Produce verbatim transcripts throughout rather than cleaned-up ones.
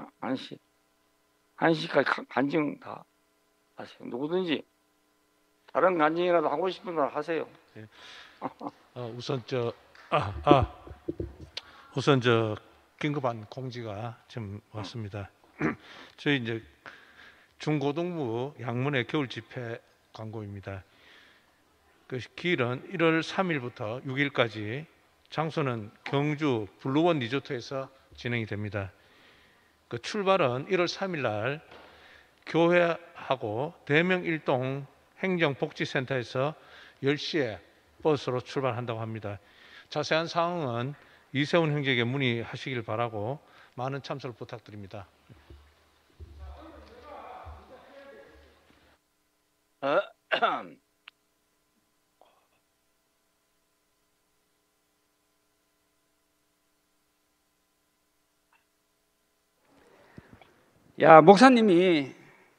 한시 한시까지 간증 다 하세요. 누구든지 다른 간증이라도 하고 싶은 걸 하세요. 네. 어, 우선 저 아, 아 우선 저 긴급한 공지가 좀 왔습니다. 저희 이제 중고등부 양문의 겨울 집회 광고입니다. 그 길은 일월 삼일부터 육일까지, 장소는 경주 블루원 리조트에서 진행이 됩니다. 그 출발은 일월 삼일 날 교회하고 대명 일동 행정복지센터에서 열 시에 버스로 출발한다고 합니다. 자세한 사항은 이세훈 형제에게 문의하시길 바라고 많은 참석을 부탁드립니다. 어, 야, 목사님이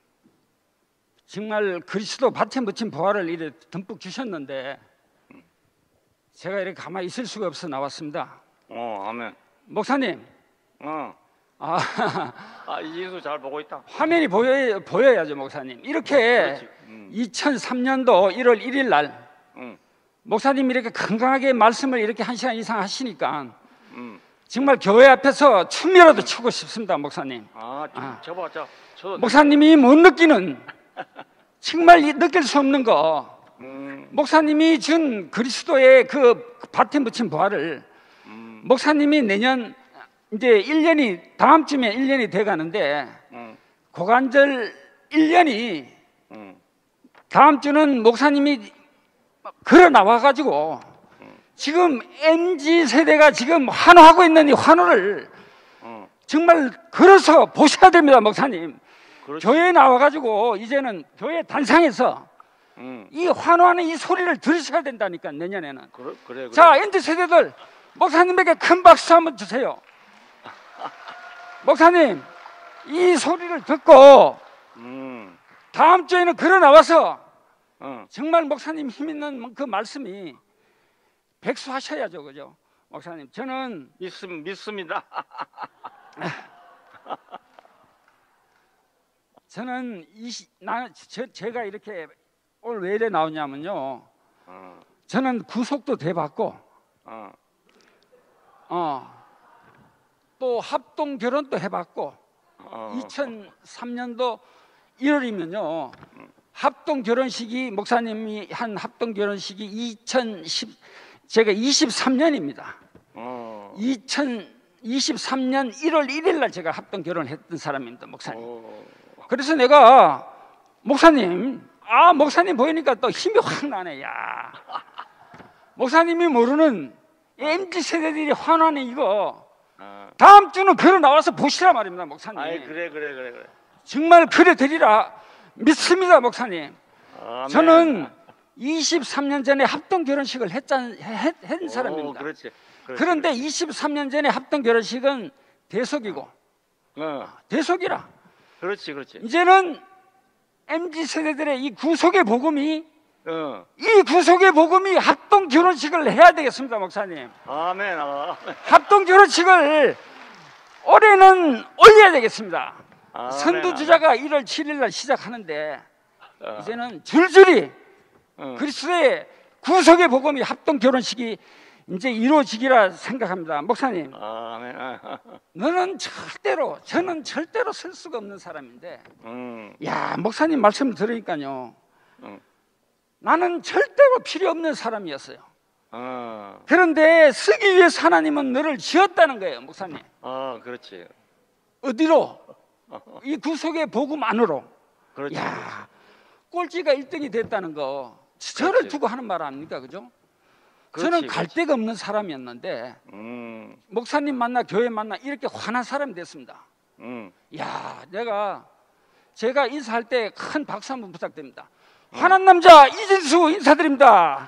정말 그리스도 밭에 묻힌 보화를 이래 듬뿍 주셨는데 제가 이렇게 가만히 있을 수가 없어 나왔습니다. 어, 아멘. 목사님, 어, 아, 아, 이진수 잘 보고 있다. 화면이 보여, 보여야죠, 목사님. 이렇게 그렇지. 음. 이천삼년도 일월 일일 날 음, 목사님이 이렇게 건강하게 말씀을 이렇게 한 시간 이상 하시니까 음. 정말 교회 앞에서 춤이라도 추고 싶습니다, 목사님. 아, 좀 아. 접어, 저, 저. 목사님이 못 느끼는, 정말 이- 느낄 수 없는 거, 음, 목사님이 준 그리스도의 그 밭에 묻힌 보화를 음, 목사님이 내년 이제 일 년이 다음 주면 일 년이 돼 가는데 음, 고관절 일 년이 음, 다음 주는 목사님이 걸어 나와 가지고 지금 엠지 세대가 지금 환호하고 있는 이 환호를 음. 정말 걸어서 보셔야 됩니다, 목사님. 그렇지. 교회에 나와 가지고 이제는 교회 단상에서 음, 이 환호하는 이 소리를 들으셔야 된다니까, 내년에는. 그래, 그래, 그래. 자, 엠지 세대들 목사님에게 큰 박수 한번 주세요. 목사님, 이 소리를 듣고 음, 다음 주에는 걸어 나와서 어, 정말 목사님 힘 있는 그 말씀이 백수하셔야죠, 그죠? 목사님, 저는 믿습, 믿습니다. 저는 이 나 저, 제가 이렇게 오늘 왜 이래 나오냐면요. 어, 저는 구속도 돼봤고, 어, 어, 또 합동 결혼도 해봤고, 어. 이천삼년도 일월이면요. 합동 결혼식이 목사님이 한 합동 결혼식이 이천십 제가 이십삼년입니다. 어. 이천이십삼년 일월 일일 날 제가 합동 결혼했던 사람입니다, 목사님. 어. 그래서 내가 목사님, 아 목사님 보이니까 또 힘이 확 나네. 야, 목사님이 모르는 엠지 세대들이 환호하는 이거 어. 다음 주는 걸어 나와서 보시라 말입니다, 목사님. 아이, 그래, 그래, 그래, 그래. 정말 그래 되리라 믿습니다, 목사님. 아멘. 저는 이십삼년 전에 합동 결혼식을 했던 했, 했 오, 사람입니다. 그렇지. 그렇지. 그런데 이십삼년 전에 합동 결혼식은 대속이고 어, 대속이라. 그렇지, 그렇지. 이제는 엠지 세대들의 이 구속의 복음이 어, 이 구속의 복음이 합동 결혼식을 해야 되겠습니다, 목사님. 아멘, 아멘. 합동 결혼식을 올해는 올려야 되겠습니다. 아멘, 선두주자가 일월 칠일 날 시작하는데 아멘. 어, 이제는 줄줄이 어. 그리스도의 구속의 복음이 합동 결혼식이 이제 이루어지기라 생각합니다. 목사님, 아멘. 너는 절대로, 저는 절대로 설 수가 없는 사람인데, 음, 야, 목사님 말씀을 들으니까요, 음. 나는 절대로 필요 없는 사람이었어요. 어, 그런데 쓰기 위해서 하나님은 너를 지었다는 거예요, 목사님. 어, 그렇지. 어디로? 이 구속의 복음 안으로. 그렇지. 야, 꼴찌가 일 등이 됐다는 거 저를 그렇지. 두고 하는 말 아닙니까, 그죠? 그렇지, 저는 갈 그렇지. 데가 없는 사람이었는데 음, 목사님 만나 교회 만나 이렇게 환한 사람이 됐습니다. 음. 야, 내가 제가 인사할 때 큰 박수 한번 부탁드립니다. 환한 남자 이진수 인사드립니다.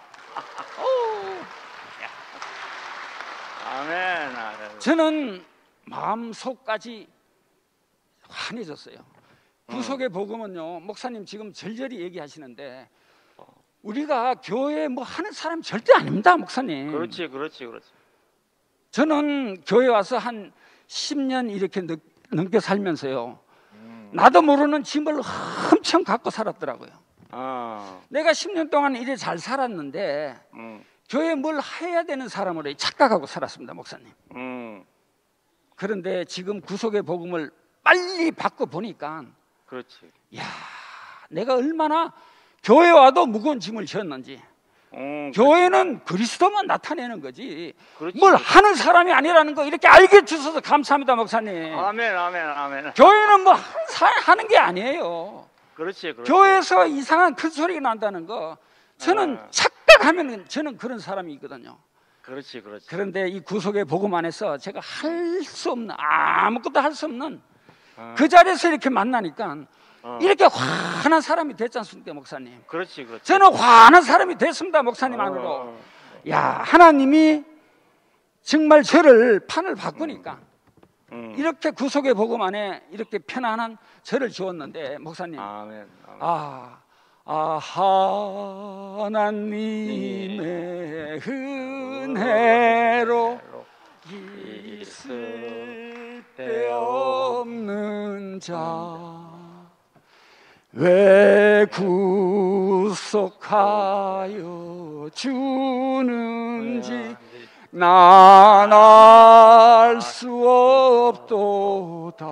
아멘, 아멘. 저는 마음속까지 환해졌어요. 구속의 복음은요, 목사님 지금 절절히 얘기하시는데 우리가 교회에 뭐 하는 사람 절대 아닙니다, 목사님. 그렇지, 그렇지, 그렇지. 저는 교회 와서 한 십 년 이렇게 늦, 넘게 살면서요. 음. 나도 모르는 짐을 엄청 갖고 살았더라고요. 아. 내가 십 년 동안 이래 잘 살았는데 음. 교회에 뭘 해야 되는 사람으로 착각하고 살았습니다, 목사님. 음. 그런데 지금 구속의 복음을 빨리 받고 보니까 그렇지. 야, 내가 얼마나 교회 와도 무거운 짐을 지었는지. 음, 교회는 그리스도만 나타내는 거지 그렇지. 뭘 하는 사람이 아니라는 거 이렇게 알게 주셔서 감사합니다, 목사님. 아멘, 아멘, 아멘. 교회는 뭐 하는 게 아니에요. 그렇지, 그렇지. 교회에서 이상한 큰 소리가 난다는 거 저는 아. 착각하면 저는 그런 사람이거든요. 그렇지, 그렇지. 그런데 이 구속의 복음 안에서 제가 할 수 없는, 아무것도 할 수 없는 아. 그 자리에서 이렇게 만나니까 어. 이렇게 환한 사람이 됐지 않습니까, 목사님? 그렇지, 그렇지. 저는 환한 사람이 됐습니다, 목사님 어, 안으로. 어. 야, 하나님이 정말 저를 판을 바꾸니까 음. 이렇게 구속의 복음 안에 이렇게 편안한 저를 주었는데, 목사님, 아멘, 아멘. 아, 아 하나님의 은혜로 있을 데 없는 자 왜 구속하여 주는지 난 알 수 없도다.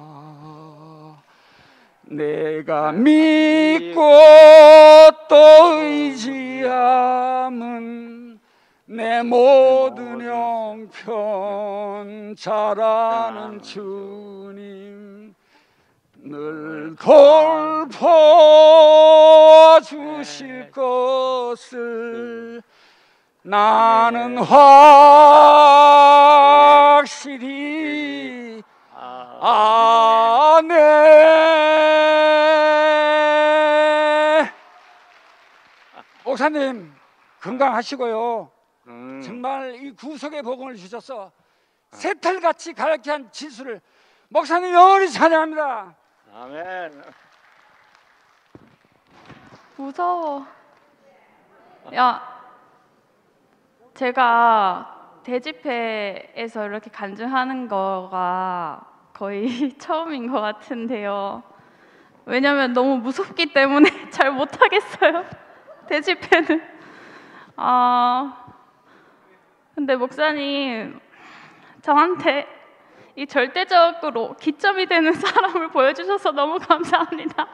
내가 믿고 또 의지함은 내 모든 형편 잘 아는 주님 늘 돌보 주실 것을 나는 확실히 아네. 목사님 건강하시고요. 음. 정말 이 구속의 복음을 주셔서 새털같이 가르게 한 지수를 목사님 영원히 찬양합니다. 아멘. 무서워. 야, 제가 대집회에서 이렇게 간증하는 거가 거의 처음인 것 같은데요. 왜냐면 너무 무섭기 때문에 잘 못하겠어요. 대집회는. 아, 근데 목사님 저한테 이 절대적으로 기점이 되는 사람을 보여주셔서 너무 감사합니다.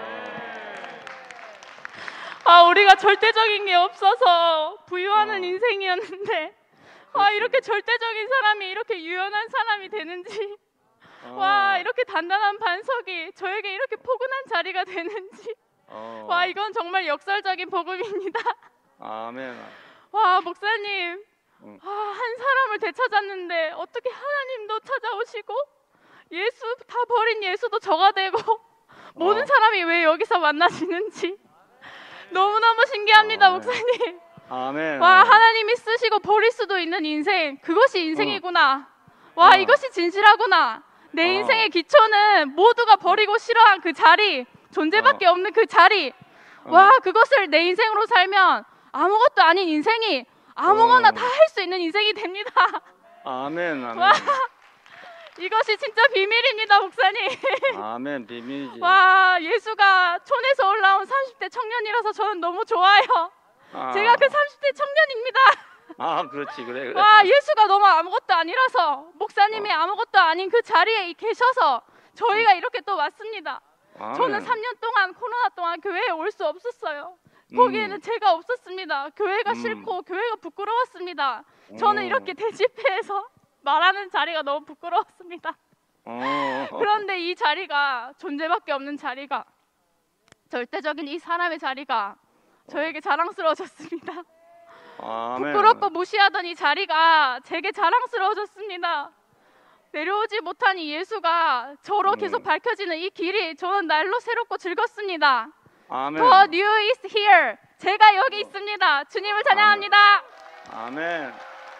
아, 우리가 절대적인 게 없어서 부유하는 어. 인생이었는데 아, 이렇게 절대적인 사람이 이렇게 유연한 사람이 되는지 어. 와, 이렇게 단단한 반석이 저에게 이렇게 포근한 자리가 되는지 어. 와, 이건 정말 역설적인 복음입니다. 아멘. 와, 목사님, 응. 아, 한 사람을 되찾았는데 어떻게 하나님도 찾아오시고 예수 다 버린 예수도 저가 되고 모든 어. 사람이 왜 여기서 만나시는지 너무너무 신기합니다, 어. 목사님. 아멘. 와, 아멘. 하나님이 쓰시고 버릴 수도 있는 인생, 그것이 인생이구나. 와, 어. 이것이 진실하구나. 내 어. 인생의 기초는 모두가 버리고 싫어한 그 자리, 존재밖에 어. 없는 그 자리. 어. 와, 그것을 내 인생으로 살면 아무것도 아닌 인생이 아무거나 어. 다 할 수 있는 인생이 됩니다. 아멘. 아멘. 와, 이것이 진짜 비밀입니다, 목사님. 아멘. 비밀이지. 와, 예수가 촌에서 올라온 삼십 대 청년이라서 저는 너무 좋아요. 아. 제가 그 삼십 대 청년입니다. 아, 그렇지. 그래. 그래. 와, 예수가 너무 아무것도 아니라서 목사님이 아무것도 아닌 그 자리에 계셔서 저희가 이렇게 또 왔습니다. 아멘. 저는 삼 년 동안 코로나 동안 교회에 올 수 없었어요. 거기에는 음. 제가 없었습니다. 교회가 음. 싫고 교회가 부끄러웠습니다. 저는 어. 이렇게 대집회에서 말하는 자리가 너무 부끄러웠습니다. 어. 그런데 이 자리가 존재밖에 없는 자리가 절대적인 이 사람의 자리가 저에게 자랑스러워졌습니다. 아멘. 부끄럽고 무시하던 이 자리가 제게 자랑스러워졌습니다. 내려오지 못한 이 예수가 저로 음. 계속 밝혀지는 이 길이 저는 날로 새롭고 즐겁습니다. 아멘. The new is here. 제가 여기 있습니다. 주님을 찬양합니다. 아멘.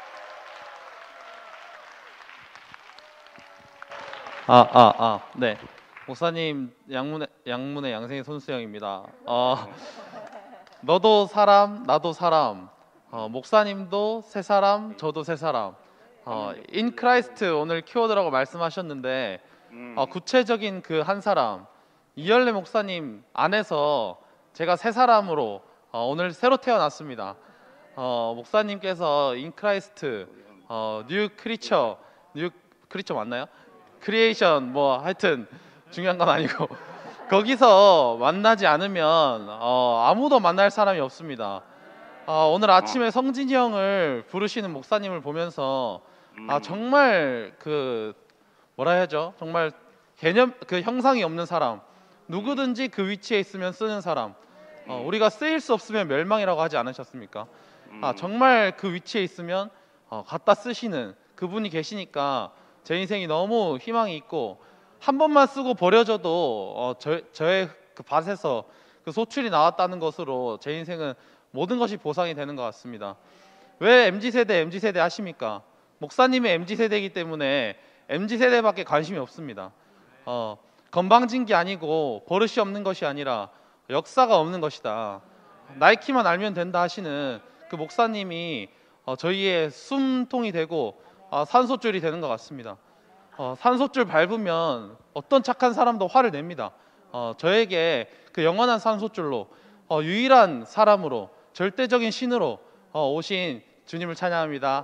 아, 아, 아, 네. 목사님 양문의 양문의 양생의 손수영입니다. 어, 너도 사람, 나도 사람. 어, 목사님도 새 사람, 저도 새 사람. 어, 인 크라이스트 오늘 키워드라고 말씀하셨는데 음. 어, 구체적인 그 한 사람 이열래 목사님 안에서 제가 새 사람으로 어, 오늘 새로 태어났습니다. 어, 목사님께서 인크라이스트, 어, 뉴 크리처, 뉴 크리처 맞나요? 크리에이션 뭐 하여튼 중요한 건 아니고 거기서 만나지 않으면 어, 아무도 만날 사람이 없습니다. 어, 오늘 아침에 성진이 형을 부르시는 목사님을 보면서 아 정말 그 뭐라 해야죠? 정말 개념 그 형상이 없는 사람, 누구든지 그 위치에 있으면 쓰는 사람. 어, 우리가 쓰일 수 없으면 멸망이라고 하지 않으셨습니까? 아 정말 그 위치에 있으면 어, 갖다 쓰시는 그분이 계시니까 제 인생이 너무 희망이 있고 한 번만 쓰고 버려져도 어, 저, 저의 그 밭에서 그 소출이 나왔다는 것으로 제 인생은 모든 것이 보상이 되는 것 같습니다. 왜 엠지세대 엠지세대 하십니까? 목사님의 엠지세대이기 때문에 엠지세대밖에 관심이 없습니다. 어, 건방진 게 아니고 버릇이 없는 것이 아니라 역사가 없는 것이다. 나이키만 알면 된다 하시는 그 목사님이 어, 저희의 숨통이 되고 어, 산소줄이 되는 것 같습니다. 어, 산소줄 밟으면 어떤 착한 사람도 화를 냅니다. 어, 저에게 그 영원한 산소줄로 어, 유일한 사람으로 절대적인 신으로 어, 오신 주님을 찬양합니다.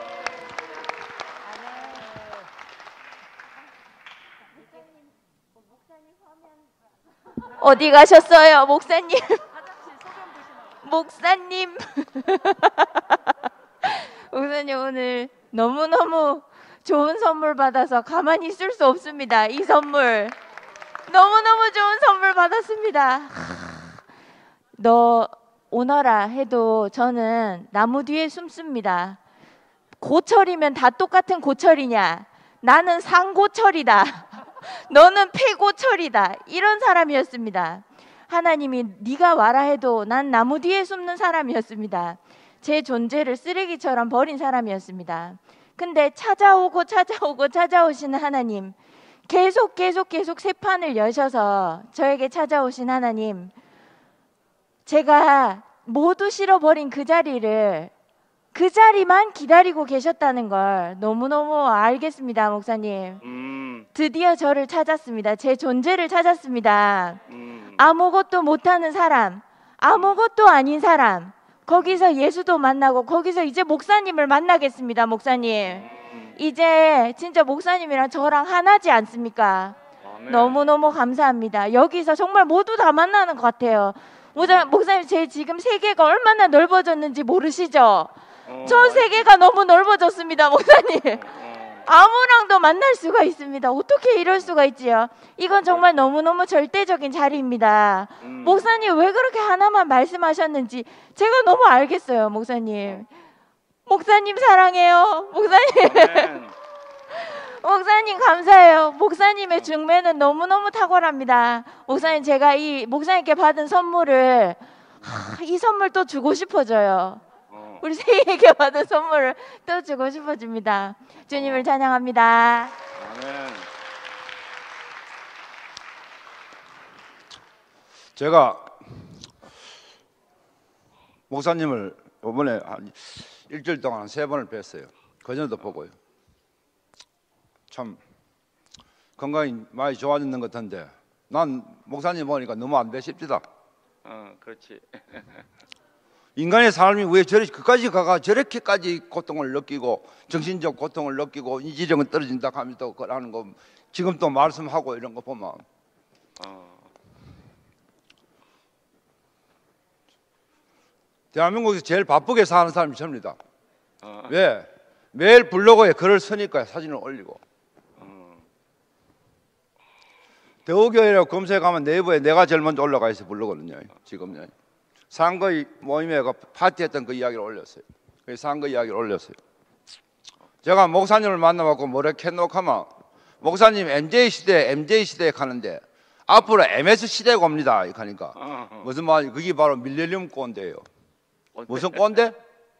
어디 가셨어요, 목사님? 목사님. 목사님 오늘 너무너무 좋은 선물 받아서 가만히 있을 수 없습니다. 이 선물 너무너무 좋은 선물 받았습니다. 너 오너라 해도 저는 나무 뒤에 숨습니다. 고철이면 다 똑같은 고철이냐? 나는 상고철이다. 너는 폐고철이다. 이런 사람이었습니다. 하나님이 네가 와라 해도 난 나무 뒤에 숨는 사람이었습니다. 제 존재를 쓰레기처럼 버린 사람이었습니다. 근데 찾아오고 찾아오고 찾아오시는 하나님, 계속 계속 계속 새 판을 여셔서 저에게 찾아오신 하나님, 제가 모두 실어버린 그 자리를 그 자리만 기다리고 계셨다는 걸 너무너무 알겠습니다. 목사님, 음, 드디어 저를 찾았습니다. 제 존재를 찾았습니다. 음, 아무것도 못하는 사람, 아무것도 아닌 사람, 거기서 예수도 만나고 거기서 이제 목사님을 만나겠습니다. 목사님, 이제 진짜 목사님이랑 저랑 하나지 않습니까? 아멘. 너무너무 감사합니다. 여기서 정말 모두 다 만나는 것 같아요. 목사- 목사님, 제 지금 세계가 얼마나 넓어졌는지 모르시죠? 어, 저 세계가 너무 넓어졌습니다. 목사님, 어, 아무랑도 만날 수가 있습니다. 어떻게 이럴 수가 있지요? 이건 정말 너무너무 절대적인 자리입니다. 음, 목사님 왜 그렇게 하나만 말씀하셨는지 제가 너무 알겠어요. 목사님, 목사님 사랑해요. 목사님, 아멘. 목사님 감사해요. 목사님의 중매는 너무너무 탁월합니다. 목사님, 제가 이 목사님께 받은 선물을 하, 이 선물 또 주고 싶어져요. 어, 우리 세이에게 받은 선물을 또 주고 싶어집니다. 주님을 찬양합니다. 아멘. 제가 목사님을 이번에 한 일주일 동안 한 세 번을 뵀어요. 그전에도 보고요. 참 건강이 많이 좋아졌는 것 같은데 난 목사님 보니까 너무 안 돼 싶지다. 어, 그렇지. 인간의 삶이 왜 저리 그까지 가가 저렇게까지 고통을 느끼고 정신적 고통을 느끼고 인지력은 떨어진다 하면서 또 그러는 거 지금 또 말씀하고 이런 거 보면 어, 대한민국에서 제일 바쁘게 사는 사람이 접니다. 어, 왜? 매일 블로그에 글을 쓰니까 사진을 올리고 어, 대우교회라고 검색하면 네이버에 내가 제일 먼저 올라가 있어 블로그는요. 지금요. 상거 모임에 그 파티했던 그 이야기를 올렸어요. 그 상거 이야기를 올렸어요. 제가 목사님을 만나봤고 뭐래 캐놓고만 목사님 엠제이 시대 엠제이 시대에 가는데 앞으로 엠에스 시대가 옵니다. 이렇게 하니까 어, 어. 무슨 말이 그게 바로 밀레니엄 꼰대예요. 어때? 무슨 꼰대?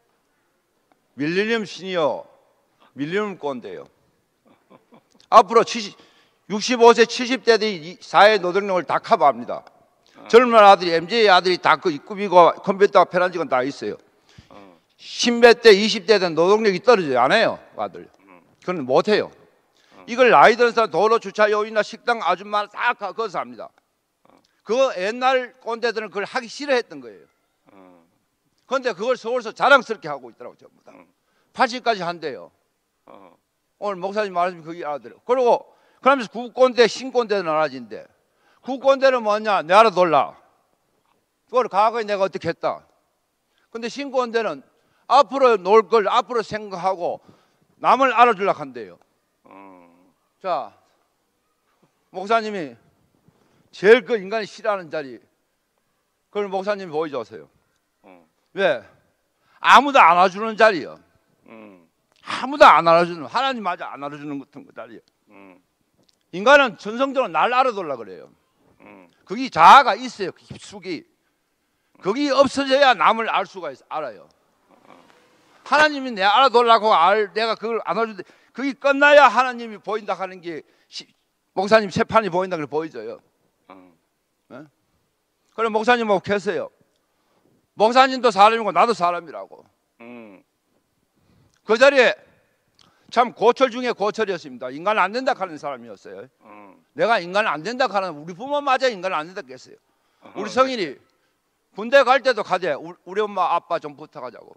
밀레니엄 시니어 밀레니엄 꼰대예요. 앞으로 칠십, 육십오 세 칠십 대들이 사회 노동력을 다 커버합니다. 젊은 아들이 엠제이 아들이 다 그 꾸미고 컴퓨터 편한직은 다 있어요. 어, 십몇 대 이십 대 된 노동력이 떨어져요. 안 해요 아들. 그건 못해요. 이걸 나이 드는 사람 도로 주차 요인이나 식당 아줌마 다 거기서 합니다. 그 옛날 꼰대들은 그걸 하기 싫어했던 거예요. 그런데 그걸 서울서 자랑스럽게 하고 있더라고요. 전부 다. 팔십까지 한대요. 오늘 목사님 말씀 그게 알아들어요. 그리고 그러면서 구꼰대 신꼰대는 나눠진대. 구꼰대는 뭐냐? 내 알아 돌라. 그걸 과거에 내가 어떻게 했다. 근데 신꼰대는 앞으로 놀 걸 앞으로 생각하고 남을 알아주려고 한대요. 자, 목사님이 제일 그 인간이 싫어하는 자리, 그걸 목사님이 보여주세요. 왜? 아무도 안 알아주는 자리요. 아무도 안 알아주는, 하나님마저 안 알아주는 같은 그 자리요. 인간은 전성적으로 날 알아달라고 그래요. 거기 자아가 있어요. 깊숙이. 거기 없어져야 남을 알 수가 있어, 알아요. 하나님이 내 알아달라고 알, 내가 그걸 안 알아주는데 그게 끝나야 하나님이 보인다 하는 게 시, 목사님 세판이 보인다는 걸 보여줘요. 네? 그럼 목사님 뭐 계세요? 목사님도 사람이고 나도 사람이라고. 음. 그 자리에 참 고철 중에 고철이었습니다. 인간 안 된다 하는 사람이었어요. 음. 내가 인간 안 된다 하는, 우리 부모마저 인간 안 된다 했어요. 우리 성인이 군대 갈 때도 가재, 우리 엄마 아빠 좀 부탁하자고.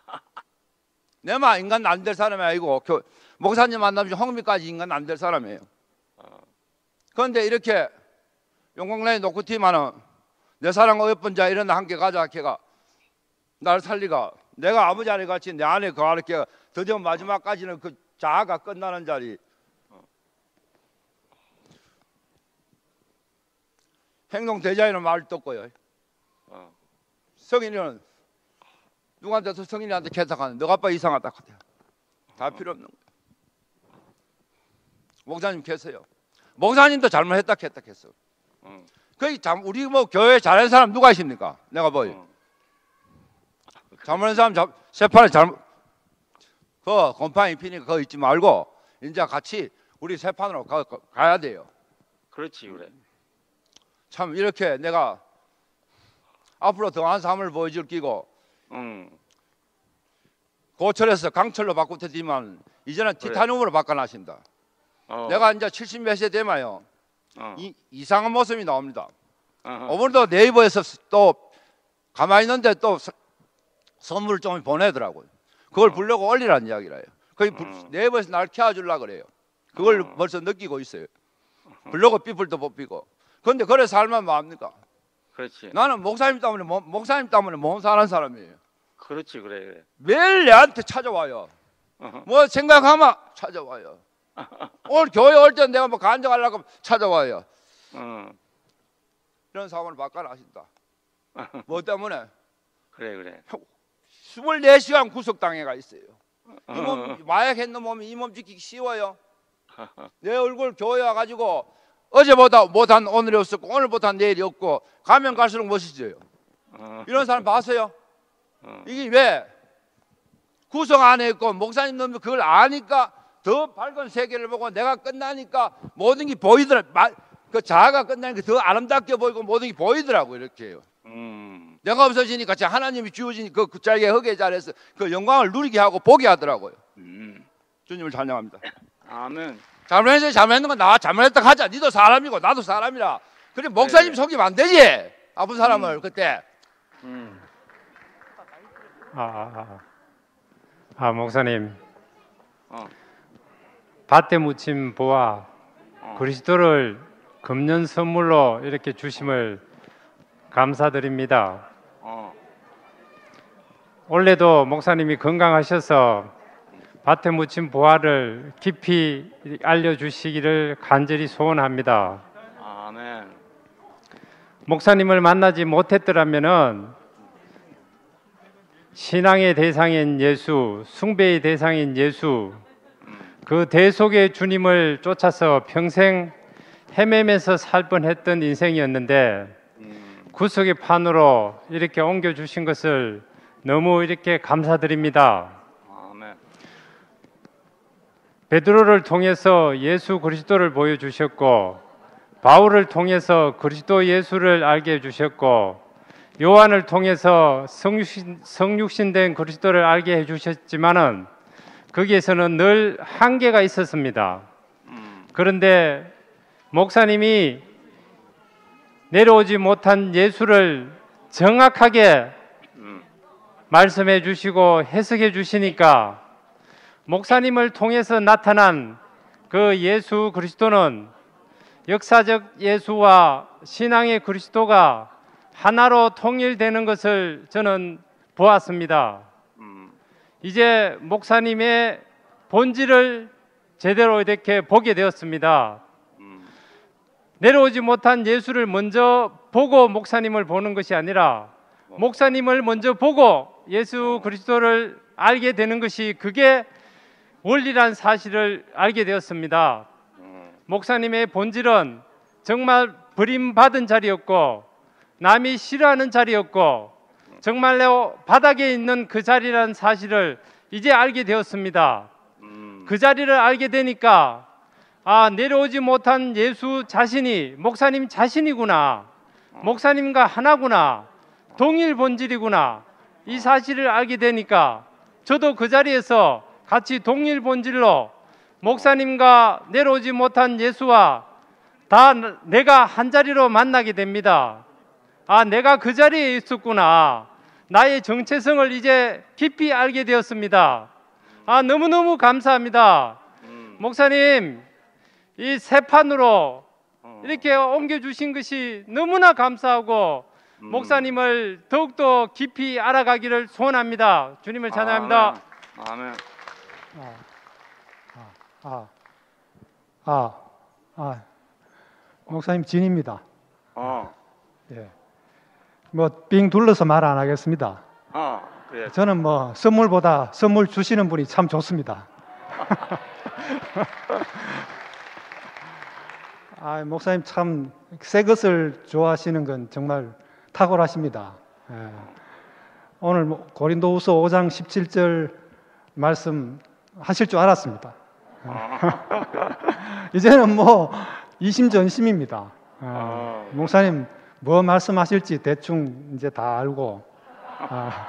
내마 인간 안 될 사람이 아니고 교, 목사님 만나면 홍미까지 인간 안 될 사람이에요. 그런데 이렇게 용광라에 놓고 티만은 내 사랑 어여쁜 자 이런 함께 가자 걔가 날 살리가, 내가 아버지 안에 같이 내 안에 그 안에 걔가 드디어 마지막까지는 그 자아가 끝나는 자리. 행동 대자에는 말 듣고요. 성인이는 누구한테도 성인이한테 개탁하는, 너 아빠 이상하다 하대. 다 필요 없는 거야. 목사님 계세요. 목사님도 잘못했다 했다 했어. 응. 그 참 우리 뭐 교회 잘하는 사람 누가 있습니까? 내가 보여. 응. 잘못한 사람 자, 세판에 잘못 그 곰팡이 피니까 그거 잊지 말고 이제 같이 우리 세판으로 가, 가, 가야 돼요. 그렇지 그래. 참 이렇게 내가 앞으로 더한 삶을 보여줄 끼고 응. 고철에서 강철로 바꾸었지만 이제는 그래. 티타늄으로 바꿔나신다. 어. 내가 이제 칠십 몇 세 되면요 어. 이, 이상한 모습이 나옵니다. 어허. 오늘도 네이버에서 또 가만히 있는데 또 서, 선물을 좀 보내더라고요. 그걸 어. 부르고 올리라는 이야기라요. 거기 어. 네이버에서 날 켜주려고 그래요. 그걸 어. 벌써 느끼고 있어요. 부르고 삐뿔도 뽑히고. 그런데 그래 살면 뭐합니까? 그렇지. 나는 목사님 때문에 몸, 목사님 때문에 몸 사는 사람이에요. 그렇지 그래 그래. 매일 내한테 찾아와요. 어허. 뭐 생각하면 찾아와요. 오늘 교회 올 때 내가 뭐 간증하려고 찾아와요. 어. 이런 사람을 바꿔나신다. 뭐 때문에? 그래 그래. 이십사 시간 구속당해가 있어요. 어. 이 몸, 마약 했는 몸이 이 몸 지키기 쉬워요. 내 얼굴 교회 와가지고 어제보다 못한 오늘이 없었고 오늘보다 내일이 없고 가면 갈수록 멋있어요. 어. 이런 사람 봤어요? 어. 이게 왜? 구속 안 했고 목사님 놈이 그걸 아니까 더 밝은 세계를 보고 내가 끝나니까 모든 게 보이더라. 그 자아가 끝나니까 더 아름답게 보이고 모든 게 보이더라고 이렇게 해요. 음. 내가 없어지니까 하나님이 주어진 그, 그 자리에 허게 자리에서 그 영광을 누리게 하고 보게 하더라고요. 음. 주님을 찬양합니다. 아멘. 잘못했어, 잘못했는 건 나 잘못했다 하자. 니도 사람이고 나도 사람이라. 그래 목사님 네. 속이면 안 되지. 아픈 사람을 음. 그때. 음. 아, 아, 아. 아 목사님, 어. 밭에 묻힌 보화 어. 그리스도를 금년 선물로 이렇게 주심을 감사드립니다. 어. 올해도 목사님이 건강하셔서 밭에 묻힌 보화를 깊이 알려주시기를 간절히 소원합니다. 아멘. 목사님을 만나지 못했더라면은 신앙의 대상인 예수, 숭배의 대상인 예수, 그 대속의 주님을 쫓아서 평생 헤매면서 살 뻔했던 인생이었는데 구속의 판으로 이렇게 옮겨주신 것을 너무 이렇게 감사드립니다. 아멘. 베드로를 통해서 예수 그리스도를 보여주셨고 바울을 통해서 그리스도 예수를 알게 해주셨고 요한을 통해서 성육신, 성육신된 그리스도를 알게 해주셨지만은 거기에서는 늘 한계가 있었습니다. 음. 그런데 목사님이 내려오지 못한 예수를 정확하게 음. 말씀해 주시고 해석해 주시니까 목사님을 통해서 나타난 그 예수 그리스도는 역사적 예수와 신앙의 그리스도가 하나로 통일되는 것을 저는 보았습니다. 음. 이제 목사님의 본질을 제대로 이렇게 보게 되었습니다. 음. 내려오지 못한 예수를 먼저 보고 목사님을 보는 것이 아니라 목사님을 먼저 보고 예수 그리스도를 알게 되는 것이 그게 원리란 사실을 알게 되었습니다. 목사님의 본질은 정말 버림받은 자리였고 남이 싫어하는 자리였고 정말로 바닥에 있는 그 자리라는 사실을 이제 알게 되었습니다. 그 자리를 알게 되니까 아, 내려오지 못한 예수 자신이 목사님 자신이구나, 목사님과 하나구나, 동일 본질이구나, 이 사실을 알게 되니까 저도 그 자리에서 같이 동일 본질로 목사님과 내려오지 못한 예수와 다 내가 한 자리로 만나게 됩니다. 아, 내가 그 자리에 있었구나. 나의 정체성을 이제 깊이 알게 되었습니다. 아, 너무너무 감사합니다. 목사님, 이 새 판으로 이렇게 옮겨주신 것이 너무나 감사하고 목사님을 더욱더 깊이 알아가기를 소원합니다. 주님을 찬양합니다. 아멘. 아, 아, 아, 목사님 진입니다. 어. 예. 뭐 빙 둘러서 말 안 하겠습니다. 어. 그래. 저는 뭐 선물보다 선물 주시는 분이 참 좋습니다. 아, 목사님 참 새 것을 좋아하시는 건 정말 탁월하십니다. 예. 오늘 뭐 고린도후서 오 장 십칠 절 말씀 하실 줄 알았습니다. 이제는 뭐 이심전심입니다. 아, 목사님 뭐 말씀하실지 대충 이제 다 알고. 아.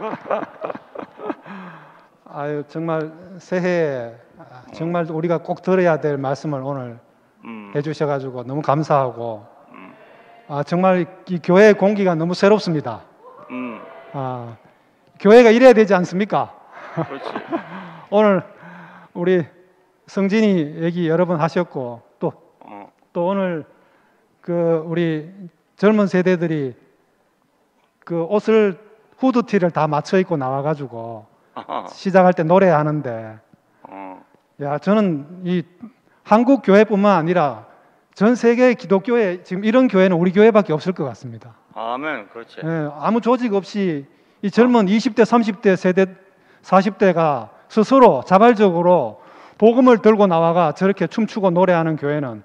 아유, 정말 새해에 정말 우리가 꼭 들어야 될 말씀을 오늘 음. 해주셔가지고 너무 감사하고, 아, 정말 이 교회 공기가 너무 새롭습니다. 음. 아, 교회가 이래야 되지 않습니까? 그렇지. 오늘 우리 성진이 얘기 여러 번 하셨고 또, 어. 또 오늘 그 우리 젊은 세대들이 그 옷을 후드티를 다 맞춰 입고 나와가지고 아하. 시작할 때 노래하는데, 어. 야, 저는 이 한국 교회뿐만 아니라 전 세계 기독교회 지금 이런 교회는 우리 교회밖에 없을 것 같습니다. 아멘. 그렇지. 예, 아무 조직 없이 이 젊은 이십 대, 삼십 대 세대, 사십 대가 스스로 자발적으로 복음을 들고 나와가 저렇게 춤추고 노래하는 교회는,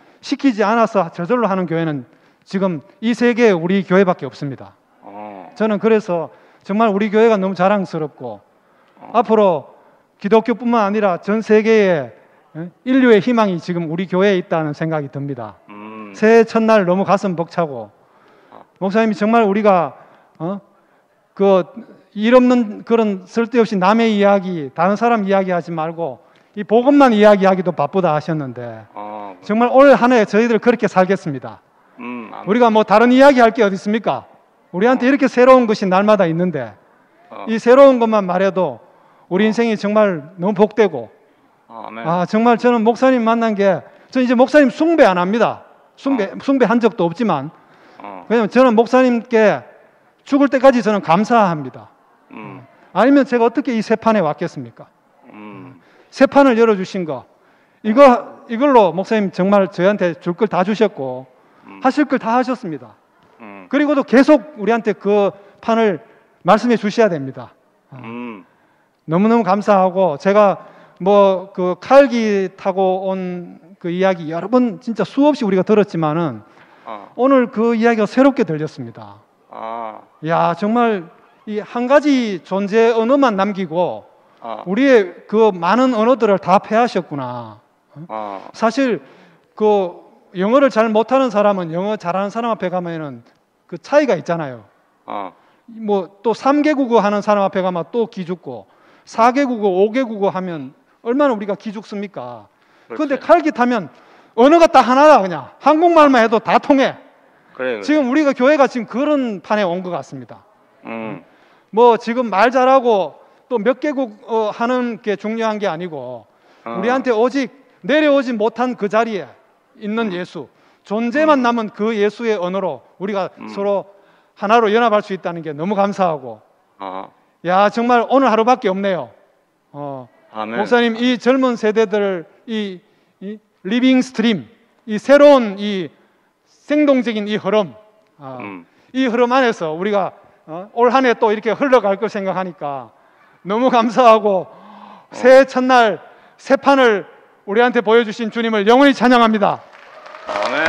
시키지 않아서 저절로 하는 교회는 지금 이 세계에 우리 교회밖에 없습니다. 어. 저는 그래서 정말 우리 교회가 너무 자랑스럽고 어. 앞으로 기독교뿐만 아니라 전 세계에 인류의 희망이 지금 우리 교회에 있다는 생각이 듭니다. 음. 새해 첫날 너무 가슴 벅차고, 목사님이 정말 우리가 어? 그 일 없는 그런 쓸데없이 남의 이야기, 다른 사람 이야기하지 말고 이 복음만 이야기하기도 바쁘다 하셨는데, 어. 정말 올 한 해 저희들 그렇게 살겠습니다. 음. 아멘. 우리가 뭐 다른 이야기 할 게 어디 있습니까? 우리한테 이렇게 새로운 것이 날마다 있는데 어. 이 새로운 것만 말해도 우리 인생이 정말 너무 복되고, 아멘. 아, 정말 저는 목사님 만난 게, 저는 이제 목사님 숭배 안 합니다. 숭배, 숭배한 적도 없지만, 어. 왜냐면 저는 목사님께 죽을 때까지 저는 감사합니다. 음. 아니면 제가 어떻게 이 새 판에 왔겠습니까? 음. 새 판을 열어주신 거, 이거, 이걸로 목사님 정말 저희한테 줄 걸 다 주셨고, 음. 하실 걸 다 하셨습니다. 음. 그리고도 계속 우리한테 그 판을 말씀해 주셔야 됩니다. 음. 너무너무 감사하고, 제가 뭐 그 칼기 타고 온 그 이야기 여러 번 진짜 수없이 우리가 들었지만은 어. 오늘 그 이야기가 새롭게 들렸습니다. 아. 야, 정말 이 한 가지 존재 언어만 남기고 아. 우리의 그 많은 언어들을 다 폐하셨구나. 아. 사실 그 영어를 잘 못하는 사람은 영어 잘하는 사람 앞에 가면은 그 차이가 있잖아요. 아. 뭐 또 삼 개 국어 하는 사람 앞에 가면 또 기죽고, 사 개 국어, 오 개 국어 하면 얼마나 우리가 기죽습니까? 근데 칼기 타면 언어가 딱 하나다. 그냥 한국말만 해도 다 통해. 그래, 그래. 지금 우리가 교회가 지금 그런 판에 온 것 같습니다. 음. 뭐 지금 말 잘하고 또 몇 개국 어, 하는 게 중요한 게 아니고 어. 우리한테 오직 내려오지 못한 그 자리에 있는 예수, 존재만 남은 그 예수의 언어로 우리가 음. 서로 하나로 연합할 수 있다는 게 너무 감사하고, 어. 야 정말 오늘 하루밖에 없네요. 어, 아멘. 목사님, 이 젊은 세대들 이, 이 리빙 스트림, 이 새로운 이 생동적인 이 흐름, 어, 음. 이 흐름 안에서 우리가 어, 올 한 해 또 이렇게 흘러갈 걸 생각하니까 너무 감사하고 어. 새해 첫날 새 판을 우리한테 보여주신 주님을 영원히 찬양합니다. 아멘.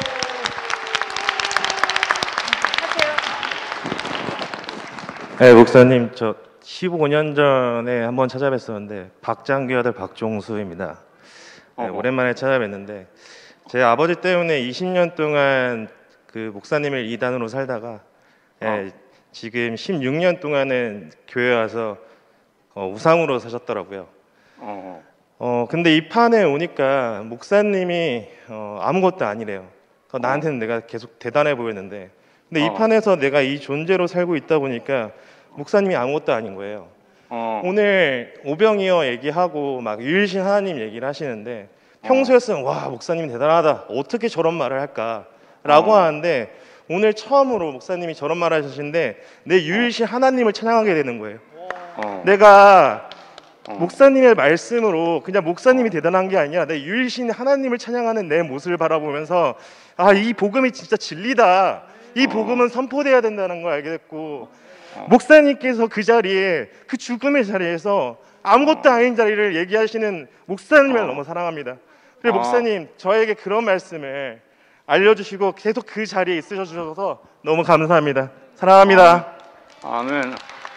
네, 목사님, 저 십오 년 전에 한번 찾아뵀었는데 박장규 아들 박종수입니다. 네, 어허. 오랜만에 찾아뵀는데 제 아버지 때문에 이십 년 동안 그 목사님을 이단으로 살다가 예, 지금 십육 년 동안은 교회 와서 어, 우상으로 사셨더라고요. 어. 어 근데 이 판에 오니까 목사님이 어, 아무것도 아니래요. 어, 나한테는 내가 계속 대단해 보였는데, 근데 이 어. 판에서 내가 이 존재로 살고 있다 보니까 목사님이 아무것도 아닌 거예요. 어. 오늘 오병이어 얘기하고 막 유일신 하나님 얘기를 하시는데 평소였으면 와 목사님 대단하다, 어떻게 저런 말을 할까라고 어. 하는데 오늘 처음으로 목사님이 저런 말을 하시는데 내 유일신 하나님을 찬양하게 되는 거예요. 어. 내가 어. 목사님의 말씀으로 그냥 목사님이 대단한 게 아니라 내 유일신 하나님을 찬양하는 내 모습을 바라보면서 아, 이 복음이 진짜 진리다, 이 복음은 선포돼야 된다는 걸 알게 됐고, 목사님께서 그 자리에, 그 죽음의 자리에서 아무것도 아닌 자리를 얘기하시는 목사님을 너무 사랑합니다. 그리고 목사님, 저에게 그런 말씀을 알려주시고 계속 그 자리에 있으셔 주셔서 너무 감사합니다. 사랑합니다. 아멘.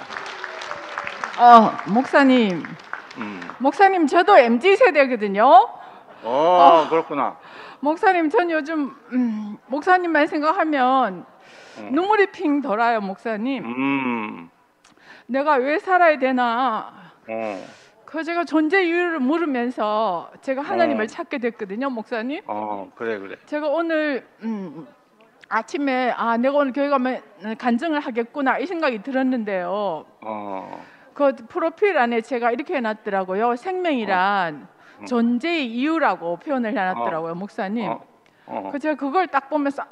어, 목사님, 음. 목사님 저도 엠지 세대거든요. 어, 그렇구나. 목사님, 전 요즘 음, 목사님만 생각하면 음. 눈물이 핑 돌아요, 목사님. 음. 내가 왜 살아야 되나? 어. 그 제가 존재 이유를 물으면서 제가 하나님을 어. 찾게 됐거든요, 목사님. 어, 그래 그래. 제가 오늘 음, 아침에 아 내가 오늘 교회 가면 간증을 하겠구나 이 생각이 들었는데요. 어. 그 프로필 안에 제가 이렇게 해놨더라고요. 생명이란 어. 존재의 이유라고 표현을 해놨더라고요, 목사님. 어. 어. 그 제가 그걸 딱 보면서 아,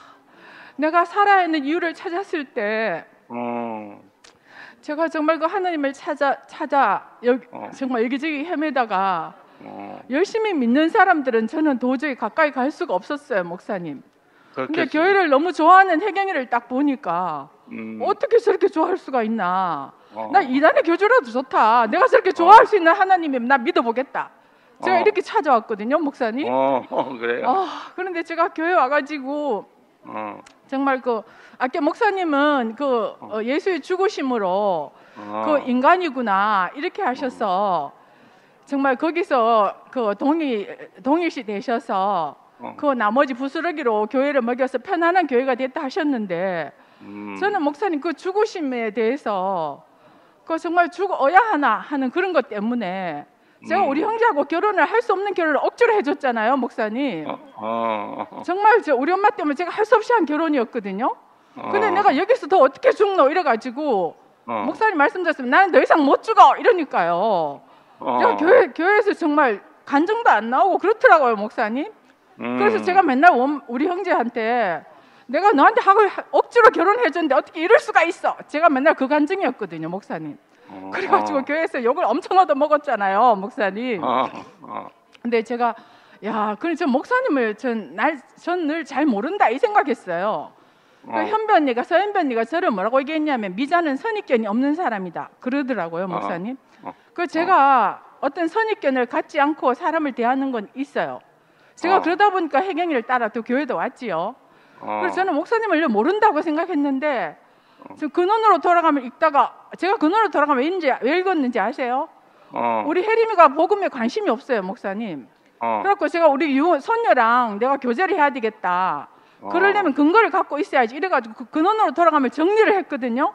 내가 살아야 하는 이유를 찾았을 때 어. 제가 정말 그 하나님을 찾아 찾아 여기, 어. 정말 여기저기 헤매다가 어. 열심히 믿는 사람들은 저는 도저히 가까이 갈 수가 없었어요, 목사님. 근데 그렇겠지. 교회를 너무 좋아하는 혜경이를 딱 보니까 음. 어떻게 저렇게 좋아할 수가 있나. 어. 나 이단의 교주라도 좋다. 내가 저렇게 좋아할 수 있는 하나님이면 나 믿어보겠다. 제가 어. 이렇게 찾아왔거든요, 목사님. 어, 어, 그래요. 아, 그런데 제가 교회 와가지고 어. 정말 그 아까 목사님은 그 어, 예수의 죽으심으로 어. 그 인간이구나 이렇게 하셔서 정말 거기서 그 동의 동일시 되셔서 어. 그 나머지 부스러기로 교회를 먹여서 편안한 교회가 됐다 하셨는데 음. 저는 목사님 그 죽으심에 대해서 그 정말 죽어야 하나 하는 그런 것 때문에 제가 음. 우리 형제하고 결혼을 할 수 없는 결혼을 억지로 해줬잖아요, 목사님. 어. 어. 정말 저 우리 엄마 때문에 제가 할 수 없이 한 결혼이었거든요. 어. 근데 내가 여기서 더 어떻게 죽노 이래가지고 어. 목사님 말씀드렸으면 나는 더 이상 못 죽어 이러니까요. 어. 제가 교회 교회에서 정말 간증도 안 나오고 그렇더라고요, 목사님. 음. 그래서 제가 맨날 원- 우리 형제한테 내가 너한테 하고 억지로 결혼해줬는데 어떻게 이럴 수가 있어? 제가 맨날 그 간증이었거든요, 목사님. 어. 그래가지고 교회에서 욕을 엄청 얻어 먹었잖아요, 목사님. 어. 어. 근데 제가 야, 그래 저 목사님을 전날 늘 잘 모른다 이 생각했어요. 그 어. 현배 언니가 서현배 언니가 저를 뭐라고 얘기했냐면 미자는 선입견이 없는 사람이다 그러더라고요, 목사님. 어. 그 제가 어떤 선입견을 갖지 않고 사람을 대하는 건 있어요. 제가 어. 그러다 보니까 혜경이를 따라 또 교회도 왔지요. 어. 그래서 저는 목사님을 모른다고 생각했는데 지금 근원으로 돌아가면 읽다가 제가 근원으로 돌아가면 왠지 왜 읽었는지 아세요? 어. 우리 혜림이가 복음에 관심이 없어요, 목사님. 어. 그래갖고 제가 우리 유, 손녀랑 내가 교제를 해야 되겠다. 어. 그러려면 근거를 갖고 있어야지. 이래가지고 그 근원으로 돌아가면 정리를 했거든요.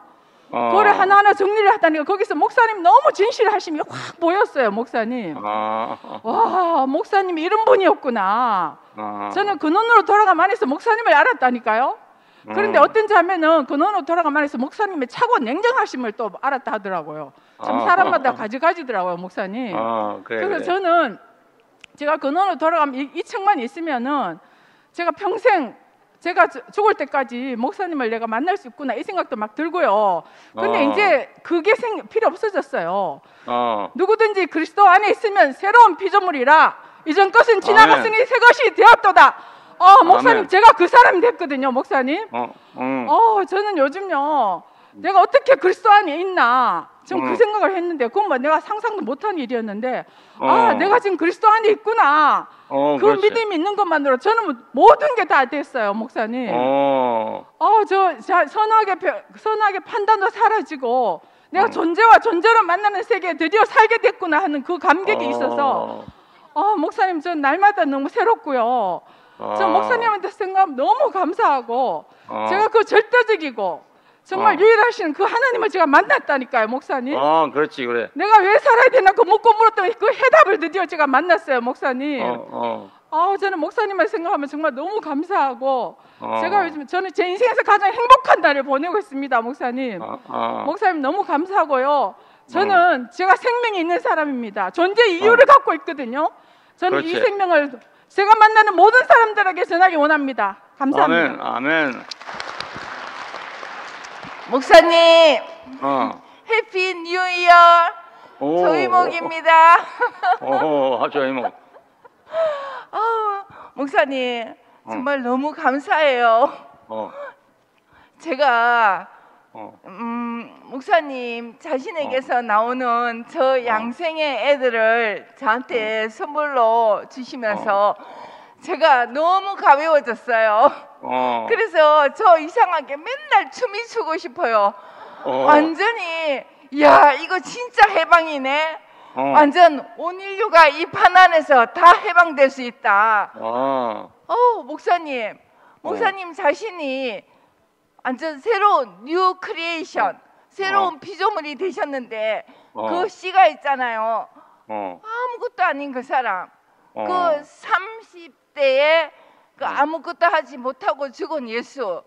어. 그거를 하나하나 정리를 하다니까 거기서 목사님 너무 진실하심이 확 보였어요, 목사님. 아, 와, 목사님이 이런 분이었구나. 아. 저는 근원으로 돌아가만 해서 목사님을 알았다니까요. 그런데 음. 어떤 자매는 근원으로 돌아가만 해서 목사님의 차고 냉정하심을 또 알았다 하더라고요. 참 아. 사람마다 가지가지더라고요, 목사님. 아, 그래, 그래서 그래. 저는 제가 근원으로 돌아가면 이, 이 책만 있으면은 제가 평생 제가 주- 죽을 때까지 목사님을 내가 만날 수 있구나 이 생각도 막 들고요. 근데 어. 이제 그게 생, 필요 없어졌어요. 어. 누구든지 그리스도 안에 있으면 새로운 피조물이라 이전 것은 지나갔으니 새 것이 되었도다. 어, 목사님 아멘. 제가 그 사람이 됐거든요, 목사님. 어, 음. 어, 저는 요즘요 내가 어떻게 그리스도 안에 있나 지금 음. 그 생각을 했는데 그건 뭐 내가 상상도 못한 일이었는데 어. 아 내가 지금 그리스도 안에 있구나. 어, 그 그렇지. 믿음이 있는 것만으로 저는 모든 게 다 됐어요, 목사님. 어. 어, 저 자, 선하게 펴- 선하게 판단도 사라지고 내가 어. 존재와 존재로 만나는 세계에 드디어 살게 됐구나 하는 그 감격이 어. 있어서 어, 목사님 전 날마다 너무 새롭고요. 저 아. 목사님한테 생각 너무 감사하고 어. 제가 그 절대적이고 정말 어. 유일하신 그 하나님을 제가 만났다니까요, 목사님. 어, 그렇지, 그래. 내가 왜 살아야 되나 그 묻고 물었더니 그 해답을 드디어 제가 만났어요, 목사님. 어, 어. 아, 저는 목사님을 생각하면 정말 너무 감사하고 어. 제가 요즘 저는 제 인생에서 가장 행복한 날을 보내고 있습니다, 목사님. 어, 어. 목사님 너무 감사하고요. 저는 제가 생명이 있는 사람입니다. 존재 이유를 어. 갖고 있거든요. 저는 이 그렇지. 생명을 제가 만나는 모든 사람들에게 전하기 원합니다. 감사합니다. 아멘, 아멘. 목사님, 어. 해피 뉴 이어. 오. 조이목입니다. 오, 아주 이모. 아우, 목사님 어. 정말 너무 감사해요. 어. 제가 어. 음, 목사님 자신에게서 나오는 저 양생의 애들을 저한테 선물로 주시면서 제가 너무 가벼워졌어요. 어. 그래서 저 이상하게 맨날 춤이 추고 싶어요. 어. 완전히 야 이거 진짜 해방이네. 어. 완전 온 인류가 이 판 안에서 다 해방될 수 있다. 어. 어 목사님, 목사님 자신이 완전 새로운 뉴 크리에이션, 새로운 어. 피조물이 되셨는데 어. 그 씨가 있잖아요. 어. 아무것도 아닌 그 사람. 어. 그 삼십 대에 그 아무것도 하지 못하고 죽은 예수,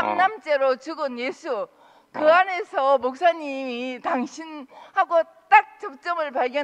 참남죄로 죽은 예수. 그 어. 안에서 목사님이 당신하고 딱 접점을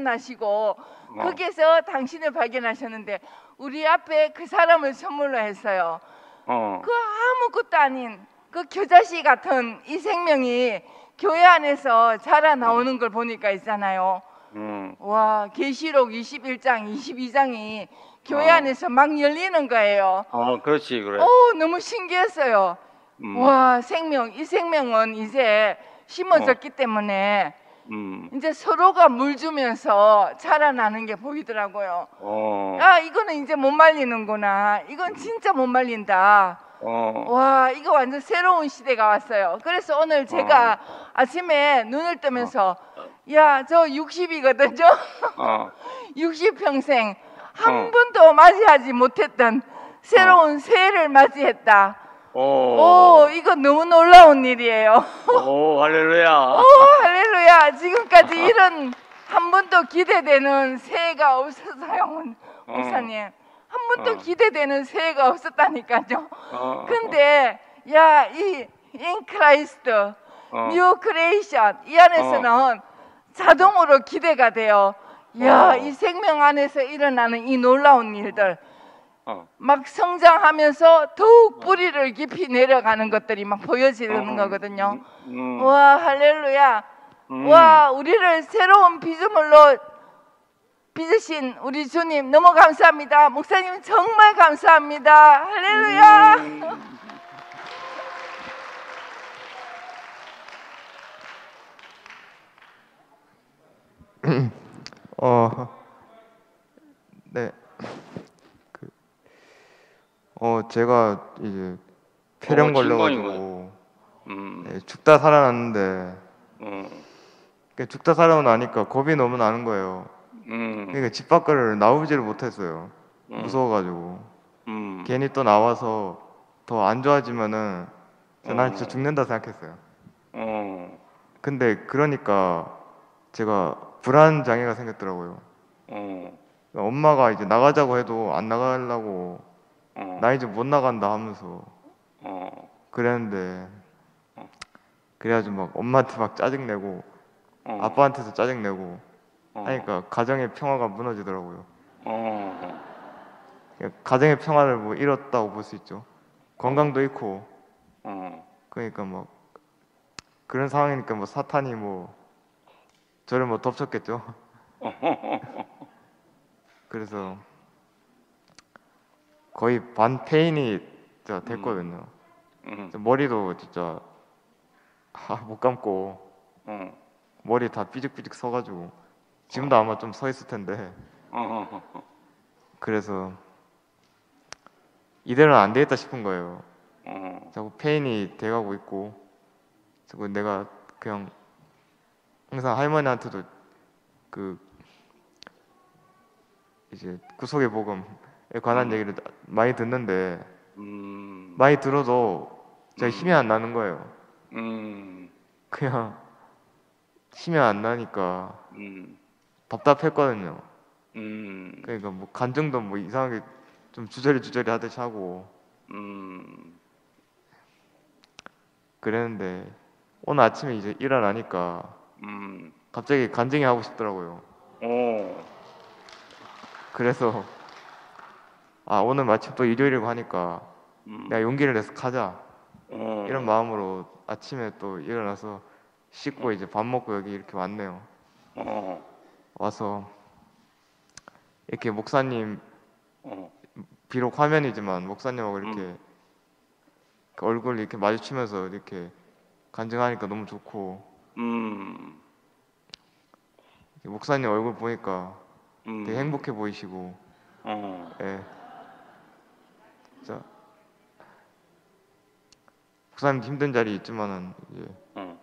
발견하시고 어. 거기에서 당신을 발견하셨는데 우리 앞에 그 사람을 선물로 했어요. 어. 그 아무것도 아닌 그 겨자씨 같은 이 생명이 교회 안에서 자라 나오는 걸 보니까 있잖아요. 음. 와, 계시록 이십일 장, 이십이 장이 교회 어. 안에서 막 열리는 거예요. 어, 그렇지, 그래. 오, 너무 신기했어요. 음. 와, 생명, 이 생명은 이제 심어졌기 때문에 음. 이제 서로가 물 주면서 자라나는 게 보이더라고요. 어. 아, 이거는 이제 못 말리는구나. 이건 진짜 못 말린다. 어. 와, 이거 완전 새로운 시대가 왔어요. 그래서 오늘 제가 어. 아침에 눈을 뜨면서 야, 저 육십이거든요. 어. 육십 평생 한 어. 번도 맞이하지 못했던 새로운 새해를 맞이했다. 오. 오, 이거 너무 놀라운 일이에요. 오, 할렐루야. 오, 할렐루야. 지금까지 이런 한 번도 기대되는 새해가 없었어요, 목사님. 한 번도 어. 기대되는 새해가 없었다니까요. 어. 근데 야, 이 인크라이스트 어. 뉴 크리에이션 이 안에서는 자동으로 기대가 돼요. 야, 어. 이 생명 안에서 일어나는 이 놀라운 일들. 어. 막 성장하면서 더욱 뿌리를 깊이 내려가는 것들이 막 보여지는 어. 거거든요. 음. 와, 할렐루야. 음. 와, 우리를 새로운 피조물로 빚으신 우리 주님 너무 감사합니다. 목사님 정말 감사합니다. 할렐루야. 음. 어, 네. 그, 어, 제가 이제 폐렴 어, 걸려가지고 음. 네, 죽다 살아났는데 음. 그 죽다 살아나고 나니까 겁이 너무 나는 거예요. 음. 그러니까 집 밖을 나오지를 못했어요. 음. 무서워가지고. 음. 괜히 또 나와서 더 안 좋아지면은 난 어. 진짜 죽는다 생각했어요. 어. 근데 그러니까 제가 불안 장애가 생겼더라고요. 어. 엄마가 이제 나가자고 해도 안 나가려고 어. 나 이제 못 나간다 하면서 어. 그랬는데 그래가지고 막 엄마한테 막 짜증내고 어. 아빠한테도 짜증내고 어. 하니까 가정의 평화가 무너지더라고요. 어. 가정의 평화를 뭐 잃었다고 볼 수 있죠. 건강도 잃고. 어. 그러니까 뭐 그런 상황이니까 뭐 사탄이 뭐 저를 뭐 덮쳤겠죠. 그래서 거의 반 폐인이 진짜 됐거든요. 음. 머리도 진짜 아, 못 감고 음. 머리 다 삐죽삐죽 서가지고 지금도 아마 좀 서 있을 텐데. 어. 그래서 이대로는 안 되겠다 싶은 거예요. 어. 자꾸 폐인이 돼가고 있고 자꾸 내가 그냥 항상 할머니한테도 그 이제 구속의 복음에 관한 음. 얘기를 많이 듣는데 음. 많이 들어도 제가 음. 힘이 안 나는 거예요. 음. 그냥 힘이 안 나니까 음. 답답했거든요. 음. 그러니까 뭐 간증도 뭐 이상하게 좀 주저리 주저리 하듯이 하고 음. 그랬는데 오늘 아침에 이제 일어나니까 음. 갑자기 간증이 하고 싶더라고요. 어. 그래서 아 오늘 마침 또 일요일이고 하니까 음. 내가 용기를 내서 가자 어. 이런 마음으로 아침에 또 일어나서 씻고 이제 밥 먹고 여기 이렇게 왔네요. 어. 와서 이렇게 목사님 어. 비록 화면이지만 목사님하고 이렇게 그 얼굴 이렇게 마주치면서 이렇게 간증하니까 너무 좋고 음. 이렇게 목사님 얼굴 보니까 음. 되게 행복해 보이시고 어. 예. 진짜 목사님 힘든 자리 있지만은 이제 어.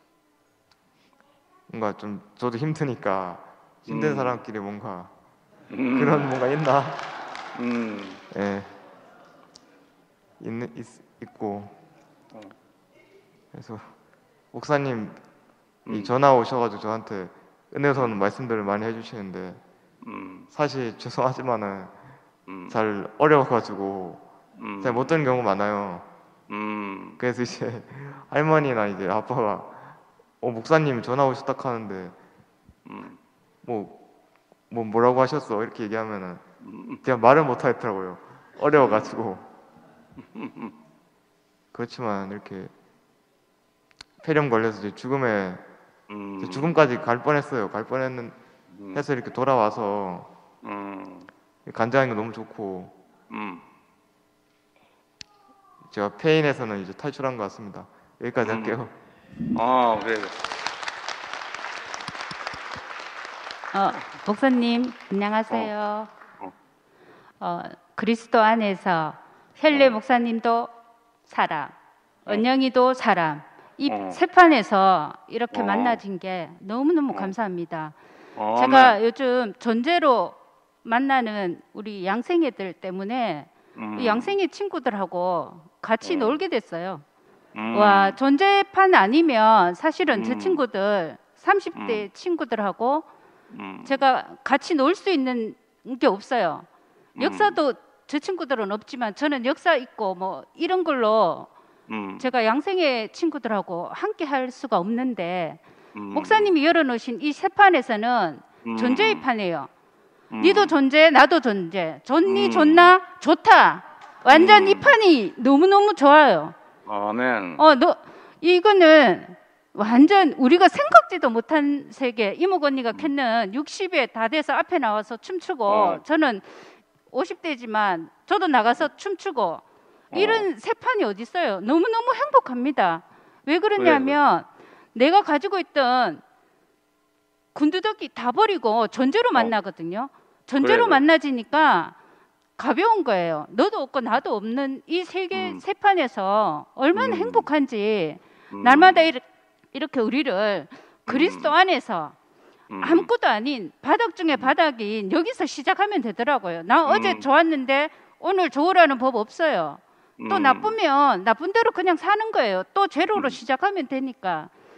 뭔가 좀 저도 힘드니까 힘든 음. 사람끼리 뭔가 음. 그런 뭔가 있나? 음. 예. 있는 있, 있고 어. 그래서 목사님 이 음. 전화 오셔가지고 저한테 은혜스러운 말씀들을 많이 해주시는데 음. 사실 죄송하지만은 음. 잘 어려워가지고 음. 잘 못 듣는 경우 많아요. 음. 그래서 이제 할머니나 이제 아빠가 어 목사님 전화 오셨다 하는데 음. 뭐, 뭐 뭐라고 하셨어 이렇게 얘기하면은 음. 그냥 말을 못 하겠더라고요. 어려워가지고. 그렇지만 이렇게 폐렴 걸려서 이제 죽음에 음. 이제 죽음까지 갈 뻔했어요. 갈 뻔했는 음. 해서 이렇게 돌아와서 음. 간증하는 거 너무 좋고 음. 제가 폐인에서는 이제 탈출한 것 같습니다. 여기까지 음. 할게요. 아, 그래. 어, 목사님 안녕하세요. 어. 어, 그리스도 안에서 헬레 목사님도 사람, 은영이도 사람. 이 어. 세 판에서 이렇게 어. 만나진 게 너무너무 어. 감사합니다. 어, 제가 네. 요즘 존재로 만나는 우리 양생애들 때문에 음. 이 양생애 친구들하고 같이 어. 놀게 됐어요. 음. 와, 존재판 아니면 사실은 제 음. 친구들 삼십 대 친구들하고 음. 제가 같이 놀 수 있는 게 없어요. 음. 역사도 제 친구들은 없지만 저는 역사 있고 뭐 이런 걸로 음. 제가 양생의 친구들하고 함께 할 수가 없는데 음. 목사님이 열어놓으신 이 세 판에서는 음. 존재의 판이에요. 음. 니도 존재, 나도 존재. 좋니 음. 좋나? 좋다. 완전 음. 이 판이 너무너무 좋아요. 아멘. 어, 너 이거는 완전 우리가 생각지도 못한 세계. 이목 언니가 캔는 육십에 다 돼서 앞에 나와서 춤추고 어. 저는 오십 대지만 저도 나가서 춤추고 이런 세 판이 어디 있어요? 너무너무 행복합니다. 왜 그러냐면 내가 가지고 있던 군두덕이 다 버리고 존재로 만나거든요. 존재로 그래, 그래. 만나지니까 가벼운 거예요. 너도 없고 나도 없는 이 세계 음. 세 판에서 얼마나 음. 행복한지 음. 날마다 이렇게, 이렇게 우리를 그리스도 안에서 음. 아무것도 아닌 바닥 중에 바닥인 여기서 시작하면 되더라고요. 나 어제 음. 좋았는데 오늘 좋으라는 법 없어요. 또 음. 나쁘면 나쁜 대로 그냥 사는 거예요. 또 제로로 음. 시작하면 되니까.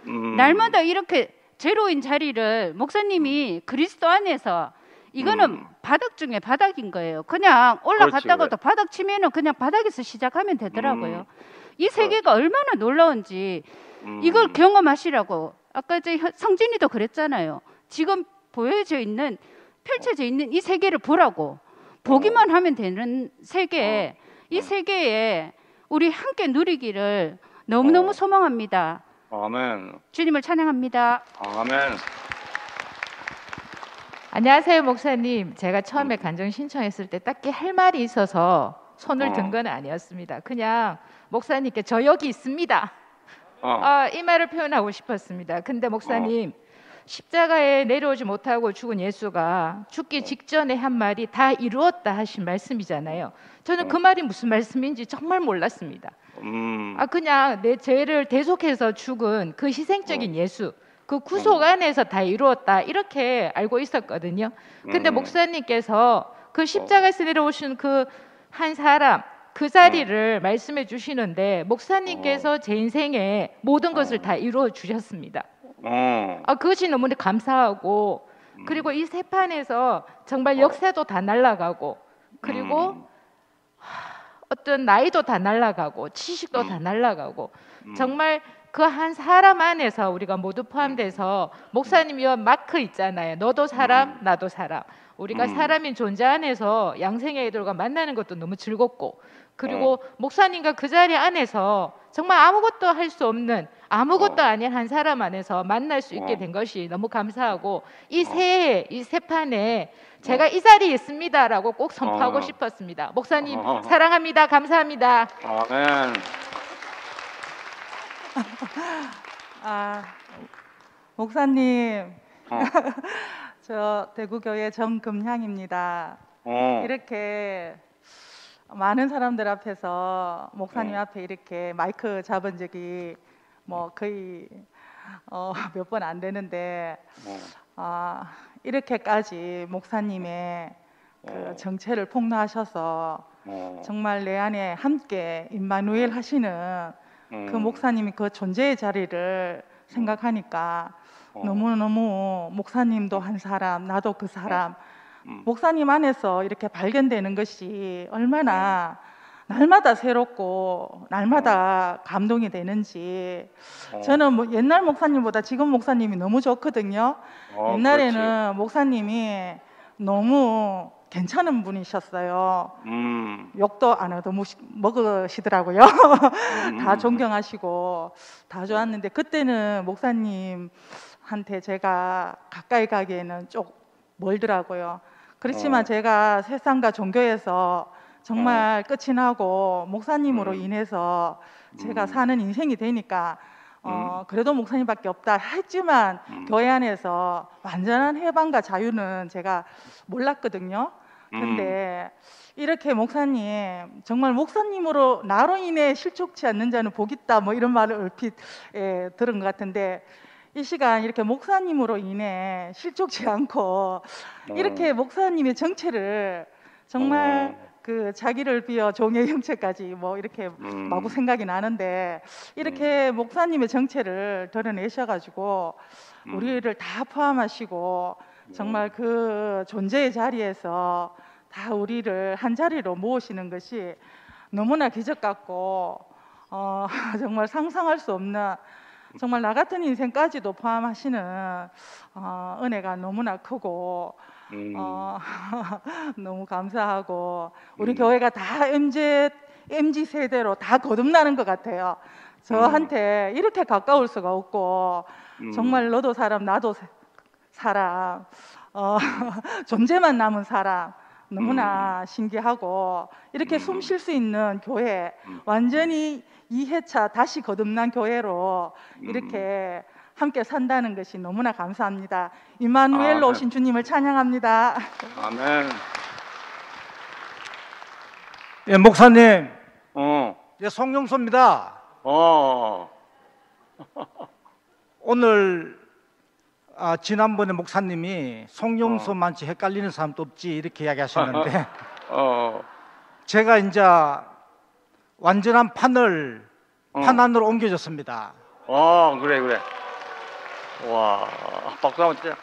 음. 날마다 이렇게 제로인 자리를 목사님이 그리스도 안에서 이거는 음. 바닥 중에 바닥인 거예요. 그냥 올라갔다가도 그렇지, 그래. 바닥 치면은 그냥 바닥에서 시작하면 되더라고요. 음. 이 세계가 얼마나 놀라운지 음. 이걸 경험하시라고. 아까 저 현- 성진이도 그랬잖아요. 지금 보여져 있는 펼쳐져 있는 이 세계를 보라고. 보기만 하면 되는 세계. 이 세계에 우리 함께 누리기를 너무너무 어. 소망합니다. 아멘. 주님을 찬양합니다. 아멘. 안녕하세요, 목사님. 제가 처음에 간증 신청했을 때 딱히 할 말이 있어서 손을 어. 든 건 아니었습니다. 그냥 목사님께 저 여기 있습니다. 어. 아, 이 말을 표현하고 싶었습니다. 근데 목사님, 십자가에 내려오지 못하고 죽은 예수가 죽기 직전에 한 말이 다 이루었다 하신 말씀이잖아요. 저는 그 말이 무슨 말씀인지 정말 몰랐습니다. 음. 아, 그냥 내 죄를 대속해서 죽은 그 희생적인 예수, 그 구속 안에서 다 이루었다 이렇게 알고 있었거든요. 근데 음. 목사님께서 그 십자가에서 내려오신 그 한 사람 그 자리를 말씀해 주시는데 목사님께서 제 인생에 모든 것을 다 이루어 주셨습니다. 어. 아, 그것이 너무나 감사하고 그리고 이 세 판에서 정말 역사도 다 날아가고 그리고 음. 어떤 나이도 다 날아가고 지식도 다 날아가고 정말 그 한 사람 안에서 우리가 모두 포함돼서 목사님이 마크 있잖아요. 너도 사람, 나도 사람. 우리가 음. 사람인 존재 안에서 양생의 애들과 만나는 것도 너무 즐겁고 그리고 어. 목사님과 그 자리 안에서 정말 아무것도 할 수 없는 아무것도 아닌 한 사람 안에서 만날 수 있게 어. 된 것이 너무 감사하고 이 새해 이 세 판에 제가 이 자리에 있습니다라고 꼭 선포하고 어. 싶었습니다. 목사님 어. 사랑합니다. 감사합니다. 아멘. 아, 목사님, 어. 저 대구교회 정금향입니다. 어. 이렇게 많은 사람들 앞에서 목사님 어. 앞에 이렇게 마이크 잡은 적이 뭐 거의 어, 몇 번 안 되는데 어. 아, 이렇게까지 목사님의 그 어. 정체를 폭로하셔서 어. 정말 내 안에 함께 임마누엘 하시는 음. 그 목사님이 그 존재의 자리를 생각하니까 어. 너무너무 목사님도 한 사람, 나도 그 사람, 음. 목사님 안에서 이렇게 발견되는 것이 얼마나 날마다 새롭고 날마다 감동이 되는지 어. 저는 뭐 옛날 목사님보다 지금 목사님이 너무 좋거든요. 어, 옛날에는 그렇지. 목사님이 너무 괜찮은 분이셨어요. 음. 욕도 안 해도 무시- 먹으시더라고요. 음. 다 존경하시고 다 좋았는데 그때는 목사님한테 제가 가까이 가기에는 좀 멀더라고요. 그렇지만 어. 제가 세상과 종교에서 정말 끝이 나고 목사님으로 음. 인해서 제가 음. 사는 인생이 되니까 어, 그래도 목사님밖에 없다 했지만 음. 교회 안에서 완전한 해방과 자유는 제가 몰랐거든요. 근데 이렇게 목사님 정말 목사님으로 나로 인해 실족치 않는 자는 복 있다 뭐 이런 말을 얼핏 예, 들은 것 같은데 이 시간 이렇게 목사님으로 인해 실족치 않고 이렇게 목사님의 정체를 정말 그 자기를 비어 종의 형체까지 뭐 이렇게 음. 마구 생각이 나는데 이렇게 목사님의 정체를 드러내셔가지고 음. 우리를 다 포함하시고 정말 그 존재의 자리에서 다 우리를 한 자리로 모으시는 것이 너무나 기적 같고 어, 정말 상상할 수 없는 정말 나 같은 인생까지도 포함하시는 어, 은혜가 너무나 크고 음. 어, 너무 감사하고 우리 음. 교회가 다 엠지 엠지 세대로 다 거듭나는 것 같아요. 저한테 이렇게 가까울 수가 없고 음. 정말 너도 사람 나도 사- 사람 어, 존재만 남은 사람 너무나 신기하고 이렇게 숨 쉴 수 있는 교회 완전히 이 회차 다시 거듭난 교회로 이렇게 함께 산다는 것이 너무나 감사합니다. 임마누엘로 아멘. 오신 주님을 찬양합니다. 아멘. 예, 목사님. 어. 예, 송영수입니다. 어. 오늘 아, 지난번에 목사님이 송영수만치 헷갈리는 사람도 없지 이렇게 이야기하셨는데 어. 제가 이제 완전한 판을 어. 판 안으로 옮겨졌습니다. 어, 그래 그래. 와, 박수 한번 치자.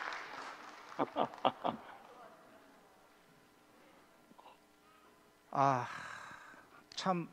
아, 참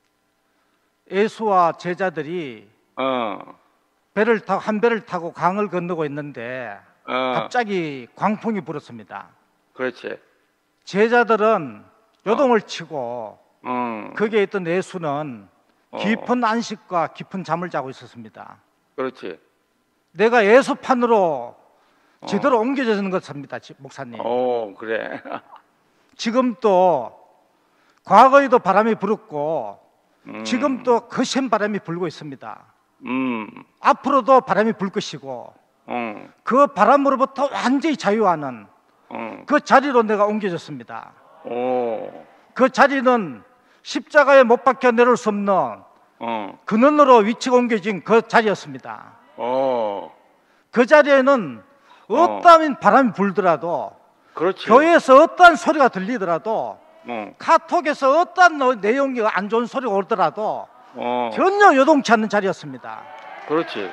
예수와 제자들이 어, 배를 타고 한 배를 타고 강을 건너고 있는데 어, 갑자기 광풍이 불었습니다. 그렇지. 제자들은 요동을 치고 음, 거기에 있던 예수는 어. 깊은 안식과 깊은 잠을 자고 있었습니다. 그렇지. 내가 예수판으로 제대로 옮겨지는 것입니다, 지- 목사님. 오, 그래. 지금 또 과거에도 바람이 불었고 음, 지금 또 거센 바람이 불고 있습니다. 음, 앞으로도 바람이 불 것이고 음, 그 바람으로부터 완전히 자유하는 음, 그 자리로 내가 옮겨졌습니다. 오, 그 자리는 십자가에 못 박혀 내려올 수 없는 어, 근원으로 위치가 옮겨진 그 자리였습니다. 어, 그 자리에는 어떠한 바람이 불더라도 그렇지. 교회에서 어떠한 소리가 들리더라도 어, 카톡에서 어떠한 너- 내용이 안 좋은 소리가 오더라도 어, 전혀 요동치 않는 자리였습니다. 그렇지.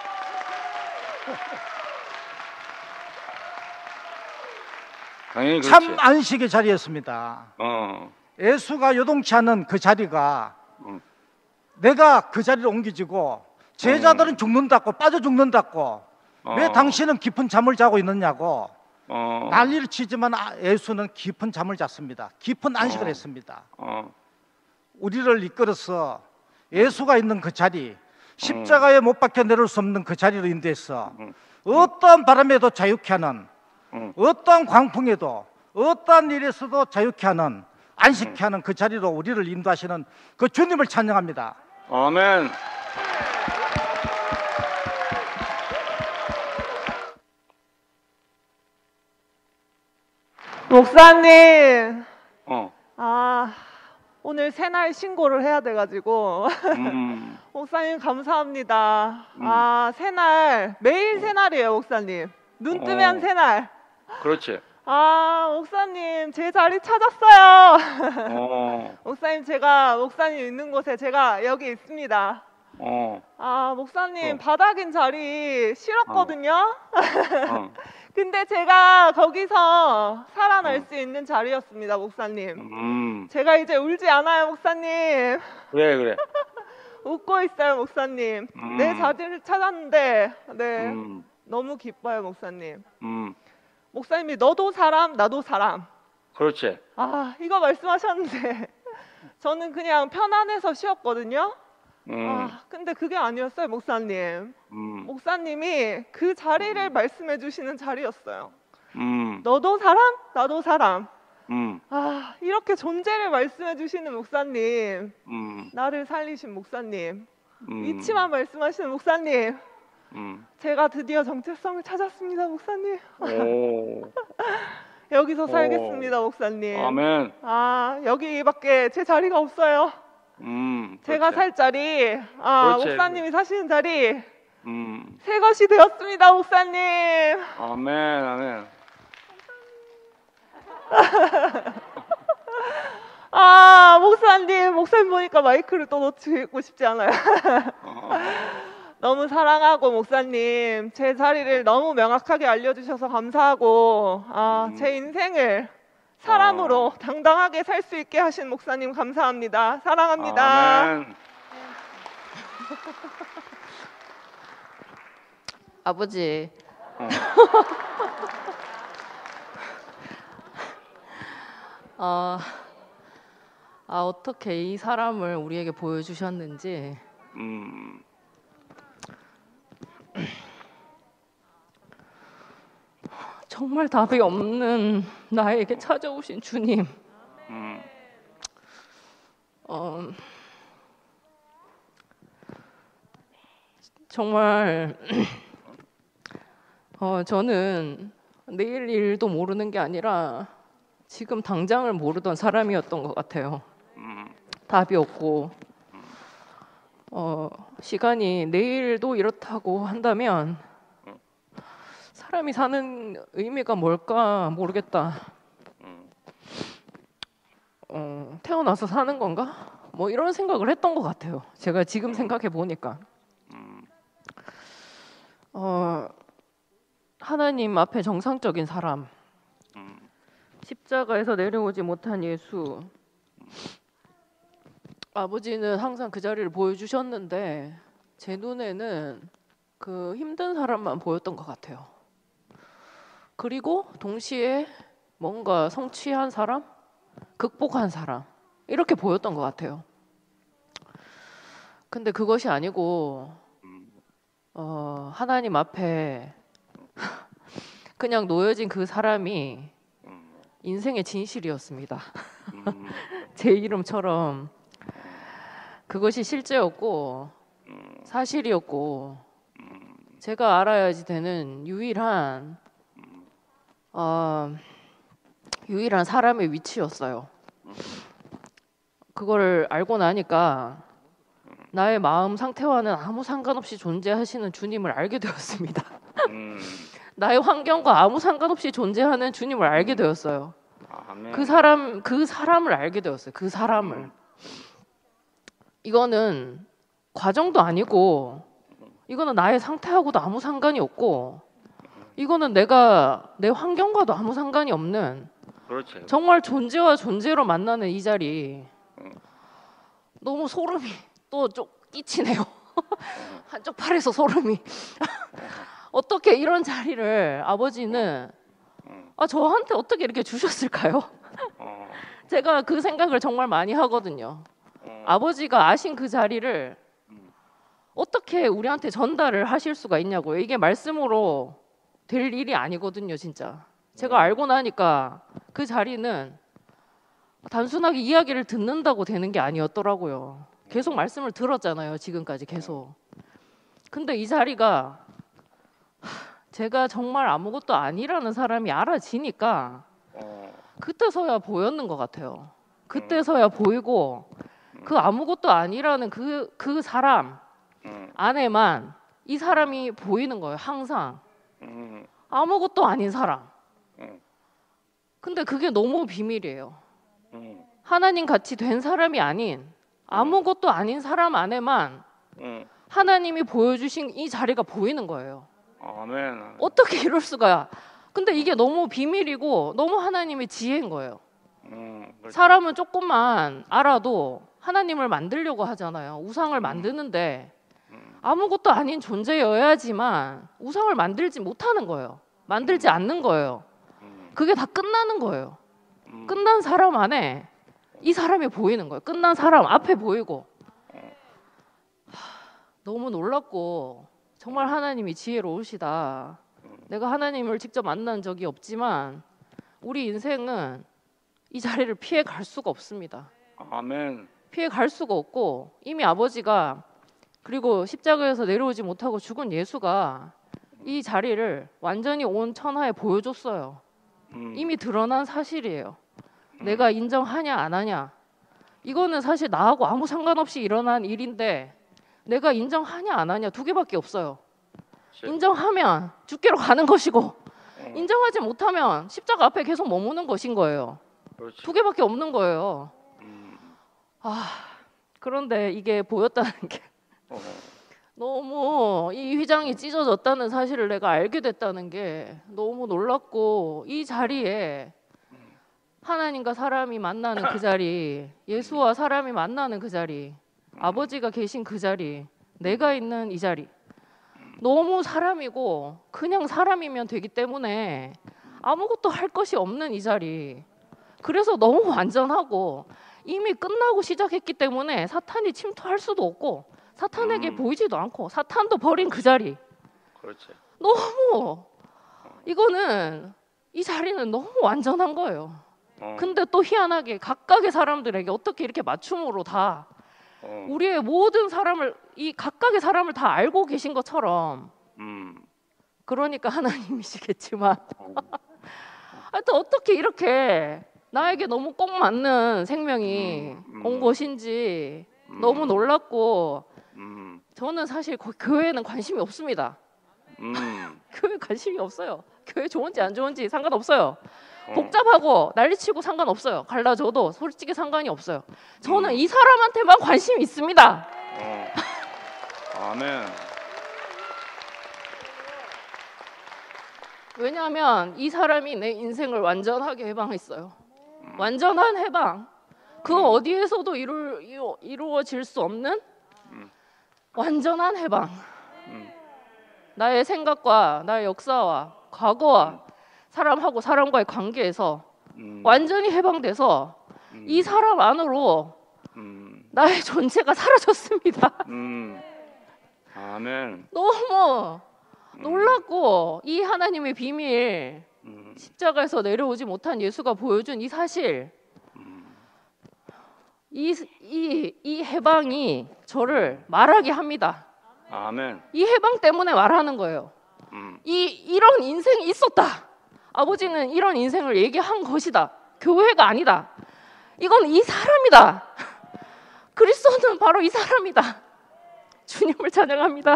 당연히 그렇지. 참 안식의 자리였습니다. 어, 예수가 요동치 않는 그 자리가 음. 내가 그 자리로 옮겨지고 제자들은 죽는다고 빠져 죽는다고 어. 왜 당신은 깊은 잠을 자고 있느냐고 어, 난리를 치지만 아- 예수는 깊은 잠을 잤습니다. 깊은 안식을 어. 했습니다. 어, 우리를 이끌어서 예수가 있는 그 자리, 십자가에 못 박혀 내려올 수 없는 그 자리로 인도해서 음. 어떠한 바람에도 자유케 하는, 음. 어떠한 광풍에도 어떠한 일에서도 자유케 하는, 안식케 하는 그 자리로 우리를 인도하시는 그 주님을 찬양합니다. 아멘. 목사님, 어, 아 오늘 새날 신고를 해야 돼가지고 음, 목사님 감사합니다. 음. 아 새날 매일 새날이에요, 목사님. 눈 뜨면 어. 새날. 그렇지. 아 목사님 제 자리 찾았어요. 어, 목사님 제가 목사님 있는 곳에 제가 여기 있습니다. 어, 아 목사님 어. 바닥인 자리 싫었거든요. 어, 근데 제가 거기서 살아날 수 있는 자리였습니다, 목사님. 음, 제가 이제 울지 않아요, 목사님. 그래, 그래. 웃고 있어요, 목사님. 음. 내 자리를 찾았는데, 네, 음, 너무 기뻐요, 목사님. 음, 목사님이 너도 사람, 나도 사람. 그렇지. 아, 이거 말씀하셨는데 저는 그냥 편안해서 쉬었거든요. 음, 아, 근데 그게 아니었어요, 목사님. 음, 목사님이 그 자리를 말씀해 주시는 자리였어요. 음, 너도 사람, 나도 사람. 음, 아, 이렇게 존재를 말씀해 주시는 목사님. 음, 나를 살리신 목사님. 음, 이치만 말씀하시는 목사님. 음, 제가 드디어 정체성을 찾았습니다, 목사님. 오, 여기서 살겠습니다, 목사님. 아멘. 아, 여기밖에 제 자리가 없어요. 음, 제가 그렇지. 살 자리, 아, 그렇지. 목사님이 사시는 자리, 음, 새 것이 되었습니다, 목사님. 아멘, 아멘. 아, 목사님, 목사님 보니까 마이크를 또 놓치고 싶지 않아요. 너무 사랑하고 목사님, 제 자리를 너무 명확하게 알려주셔서 감사하고, 아, 제 인생을 사람으로 당당하게 살 수 있게 하신 목사님 감사합니다. 사랑합니다. 아멘. 아버지. 어. 어, 아, 어떻게 이 사람을 우리에게 보여주셨는지 음, 정말 답이 없는 나에게 찾아오신 주님. 음, 어, 정말 어, 저는 내일 일도 모르는 게 아니라 지금 당장을 모르던 사람이었던 것 같아요. 음, 답이 없고 어, 시간이 내일도 이렇다고 한다면 사람이 사는 의미가 뭘까 모르겠다. 어, 태어나서 사는 건가? 뭐 이런 생각을 했던 것 같아요. 제가 지금 생각해 보니까. 어, 하나님 앞에 정상적인 사람, 십자가에서 내려오지 못한 예수. 아버지는 항상 그 자리를 보여주셨는데 제 눈에는 그 힘든 사람만 보였던 것 같아요. 그리고 동시에 뭔가 성취한 사람, 극복한 사람, 이렇게 보였던 것 같아요. 근데 그것이 아니고 어, 하나님 앞에 그냥 놓여진 그 사람이 인생의 진실이었습니다. 제 이름처럼 그것이 실제였고 사실이었고 제가 알아야지 되는 유일한 어, 유일한 사람의 위치였어요. 그거를 알고 나니까 나의 마음 상태와는 아무 상관없이 존재하시는 주님을 알게 되었습니다. 나의 환경과 아무 상관없이 존재하는 주님을 알게 되었어요. 그 사람, 그 사람을 알게 되었어요. 그 사람을. 이거는 과정도 아니고, 이거는 나의 상태하고도 아무 상관이 없고, 이거는 내가 내 환경과도 아무 상관이 없는 그렇죠. 정말 존재와 존재로 만나는 이 자리. 너무 소름이 또 좀 끼치네요. 한쪽 팔에서 소름이. 어떻게 이런 자리를 아버지는 아, 저한테 어떻게 이렇게 주셨을까요? 제가 그 생각을 정말 많이 하거든요. 아버지가 아신 그 자리를 어떻게 우리한테 전달을 하실 수가 있냐고요. 이게 말씀으로 될 일이 아니거든요, 진짜. 제가 알고 나니까 그 자리는 단순하게 이야기를 듣는다고 되는 게 아니었더라고요. 계속 말씀을 들었잖아요, 지금까지 계속. 근데 이 자리가 제가 정말 아무것도 아니라는 사람이 알아지니까 그때서야 보였는 것 같아요. 그때서야 보이고 그 아무것도 아니라는 그, 그 사람 안에만 이 사람이 보이는 거예요, 항상. 아무것도 아닌 사람. 근데 그게 너무 비밀이에요. 하나님 같이 된 사람이 아닌 아무것도 아닌 사람 안에만 하나님이 보여주신 이 자리가 보이는 거예요. 아멘. 어떻게 이럴 수가. 근데 이게 너무 비밀이고 너무 하나님의 지혜인 거예요. 음, 사람은 조금만 알아도 하나님을 만들려고 하잖아요. 우상을 만드는데 아무것도 아닌 존재여야지만 우상을 만들지 못하는 거예요. 만들지 않는 거예요. 그게 다 끝나는 거예요. 끝난 사람 안에 이 사람이 보이는 거예요. 끝난 사람 앞에 보이고. 하, 너무 놀랍고 정말 하나님이 지혜로우시다. 내가 하나님을 직접 만난 적이 없지만 우리 인생은 이 자리를 피해 갈 수가 없습니다. 아멘. 피해 갈 수가 없고 이미 아버지가 그리고 십자가에서 내려오지 못하고 죽은 예수가 이 자리를 완전히 온 천하에 보여줬어요. 음. 이미 드러난 사실이에요. 내가 인정하냐 안 하냐. 이거는 사실 나하고 아무 상관없이 일어난 일인데 내가 인정하냐 안 하냐 두 개밖에 없어요. 인정하면 죽기로 가는 것이고 인정하지 못하면 십자가 앞에 계속 머무는 것인 거예요. 그렇지. 두 개밖에 없는 거예요. 아, 그런데 이게 보였다는 게 너무 이 휘장이 찢어졌다는 사실을 내가 알게 됐다는 게 너무 놀랍고 이 자리에 하나님과 사람이 만나는 그 자리, 예수와 사람이 만나는 그 자리, 아버지가 계신 그 자리, 내가 있는 이 자리 너무 사람이고 그냥 사람이면 되기 때문에 아무것도 할 것이 없는 이 자리. 그래서 너무 완전하고 이미 끝나고 시작했기 때문에 사탄이 침투할 수도 없고 사탄에게 음. 보이지도 않고 사탄도 버린 그 자리. 그렇지. 너무 이거는 이 자리는 너무 완전한 거예요. 어. 근데 또 희한하게 각각의 사람들에게 어떻게 이렇게 맞춤으로 다 어. 우리의 모든 사람을 이 각각의 사람을 다 알고 계신 것처럼 음. 그러니까 하나님이시겠지만 하여튼 어떻게 이렇게 나에게 너무 꼭 맞는 생명이 음. 온 것인지 너무 놀랍고 음. 저는 사실 거- 교회에는 관심이 없습니다. 음. 교회 관심이 없어요. 교회 좋은지 안 좋은지 상관없어요. 어. 복잡하고 난리치고 상관없어요. 갈라져도 솔직히 상관이 없어요. 저는 이 사람한테만 관심이 있습니다. 어. 아멘. 왜냐하면 이 사람이 내 인생을 완전하게 해방했어요. 완전한 해방. 그 어디에서도 이루, 이루, 이루어질 수 없는 완전한 해방. 나의 생각과 나의 역사와 과거와 사람하고 사람과의 관계에서 완전히 해방돼서 이 사람 안으로 나의 존재가 사라졌습니다. 음. 아멘. 너무 놀랍고 이 하나님의 비밀, 십자가에서 내려오지 못한 예수가 보여준 이 사실, 이, 이, 이 해방이 저를 말하게 합니다. 아멘. 이 해방 때문에 말하는 거예요. 음. 이, 이런 인생이 있었다. 아버지는 이런 인생을 얘기한 것이다. 교회가 아니다. 이건 이 사람이다. 그리스도는 바로 이 사람이다. 주님을 찬양합니다.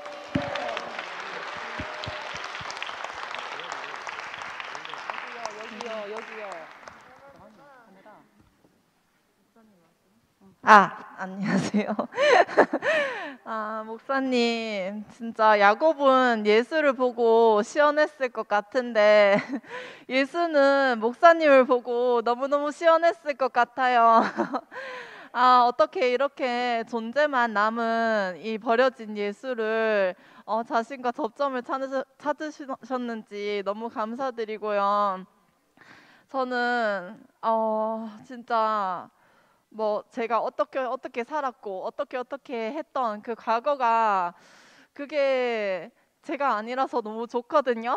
아, 안녕하세요. 아, 목사님, 진짜 야곱은 예수를 보고 시원했을 것 같은데 예수는 목사님을 보고 너무너무 시원했을 것 같아요. 아, 어떻게 이렇게 존재만 남은 이 버려진 예수를 어, 자신과 접점을 찾으, 찾으셨는지 너무 감사드리고요. 저는 어, 진짜 뭐 제가 어떻게 어떻게 살았고 어떻게 어떻게 했던 그 과거가 그게 제가 아니라서 너무 좋거든요.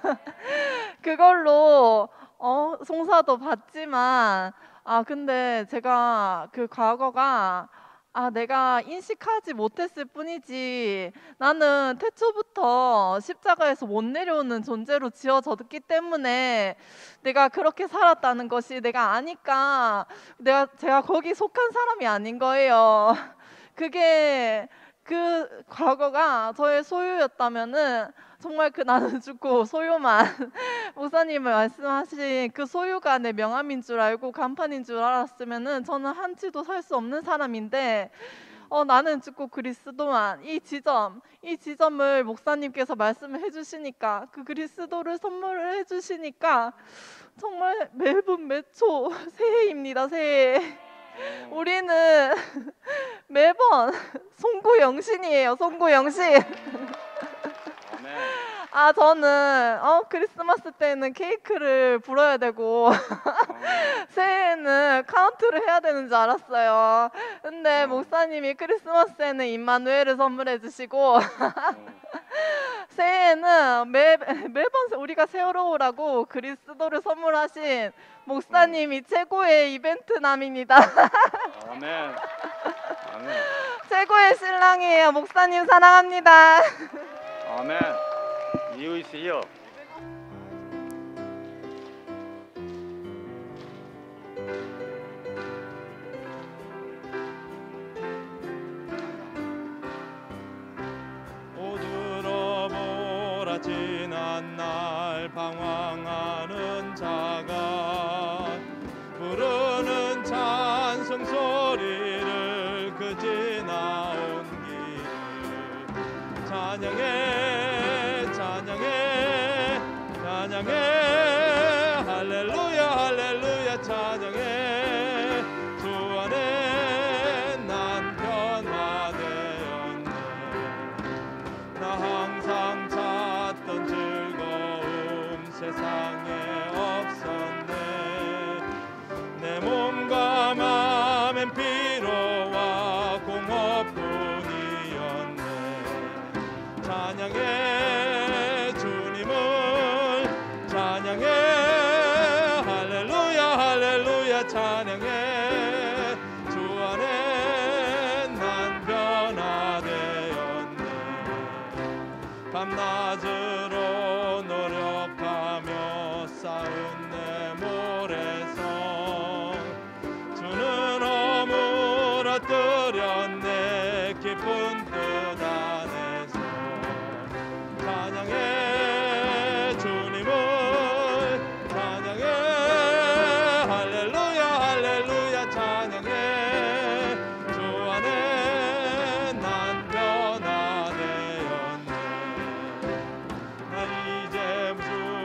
그걸로 어, 송사도 받지만 아 근데 제가 그 과거가 아 내가 인식하지 못했을 뿐이지 나는 태초부터 십자가에서 못 내려오는 존재로 지어졌기 때문에 내가 그렇게 살았다는 것이 내가 아니까 내가 제가 거기 속한 사람이 아닌 거예요. 그게 그 과거가 저의 소유였다면은 정말 그 나는 죽고 소유만 목사님이 말씀하신 그 소유가 내 명함인 줄 알고 간판인 줄 알았으면은 저는 한치도 살 수 없는 사람인데 어, 나는 죽고 그리스도만 이 지점 이 지점을 목사님께서 말씀을 해주시니까 그 그리스도를 선물을 해주시니까 정말 매분 매초 새해입니다. 새해. 우리는 매번 송구영신이에요. 송구영신. 아 저는 어 크리스마스 때는 케이크를 불어야 되고 새해에는 카운트를 해야 되는 줄 알았어요. 근데 목사님이 크리스마스에는 임마누엘을 선물해 주시고 새해에는 매, 매번 우리가 세월호라고 그리스도를 선물하신 목사님이 최고의 이벤트남입니다. 아멘. 아멘. 최고의 신랑이에요. 목사님 사랑합니다. 아멘. You is here. 오 들어보라 지난 날 방황하는 자가 부르는 찬송 소리를 그 지나온 길 찬양해 찬양해 찬양해 할렐루야 할렐루야 찬양해 주 안에 난 변화되었네 나 항상 찾던 즐거움 세상에 없었네 내 몸과 맘엔 피로와 공허뿐이었네 찬양해 주님을 찬양해 할렐루야 할렐루야 찬양해 주 안에 난 변화되었네 밤낮으로 노력하며 쌓은 내 모래성 주는 어물어뜨렸네 깊은 뜻 안에서 찬양해 주님을 찬양해 할렐루야 할렐루야 찬양해 주 안에 난 변화되었네 난 이제 무슨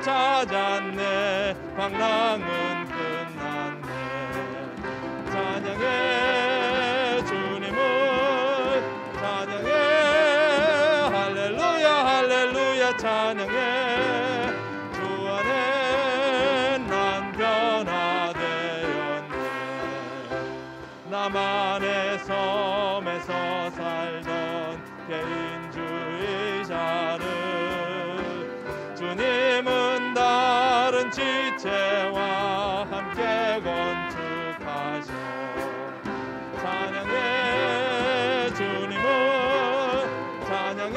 찾았네. 방랑은 끝났네. 찬양해 주님을 찬양해. 할렐루야 할렐루야 찬양해. 주 안에 난 변화되었네. 나만의 섬에서 살던 개인주의자를 주님은 다른 지체와 함께 건축하셔. 찬양해 주님을 찬양해.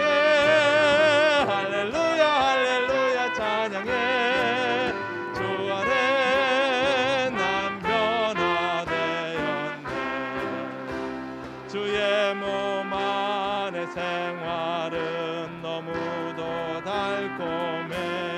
할렐루야 할렐루야 찬양해. 주 안에 난 변화되었네. 주의 몸 안의 생활은 너무도 달콤해.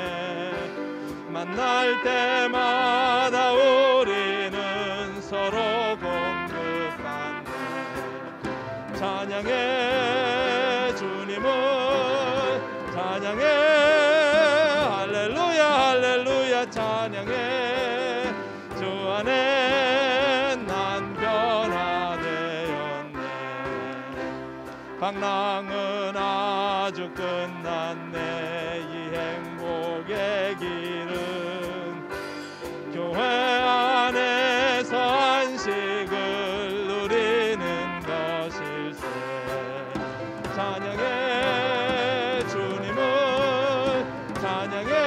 만날 때마다 우리는 서로 공급받네. 찬양해 주님을 찬양해. 할렐루야 할렐루야 찬양해. 주 안에 난 변화되었네. 방랑은 아주 끝났네. 이 행복의 길은 교회 안에서 안식을 누리는 것일세. 찬양해 주님을 찬양해.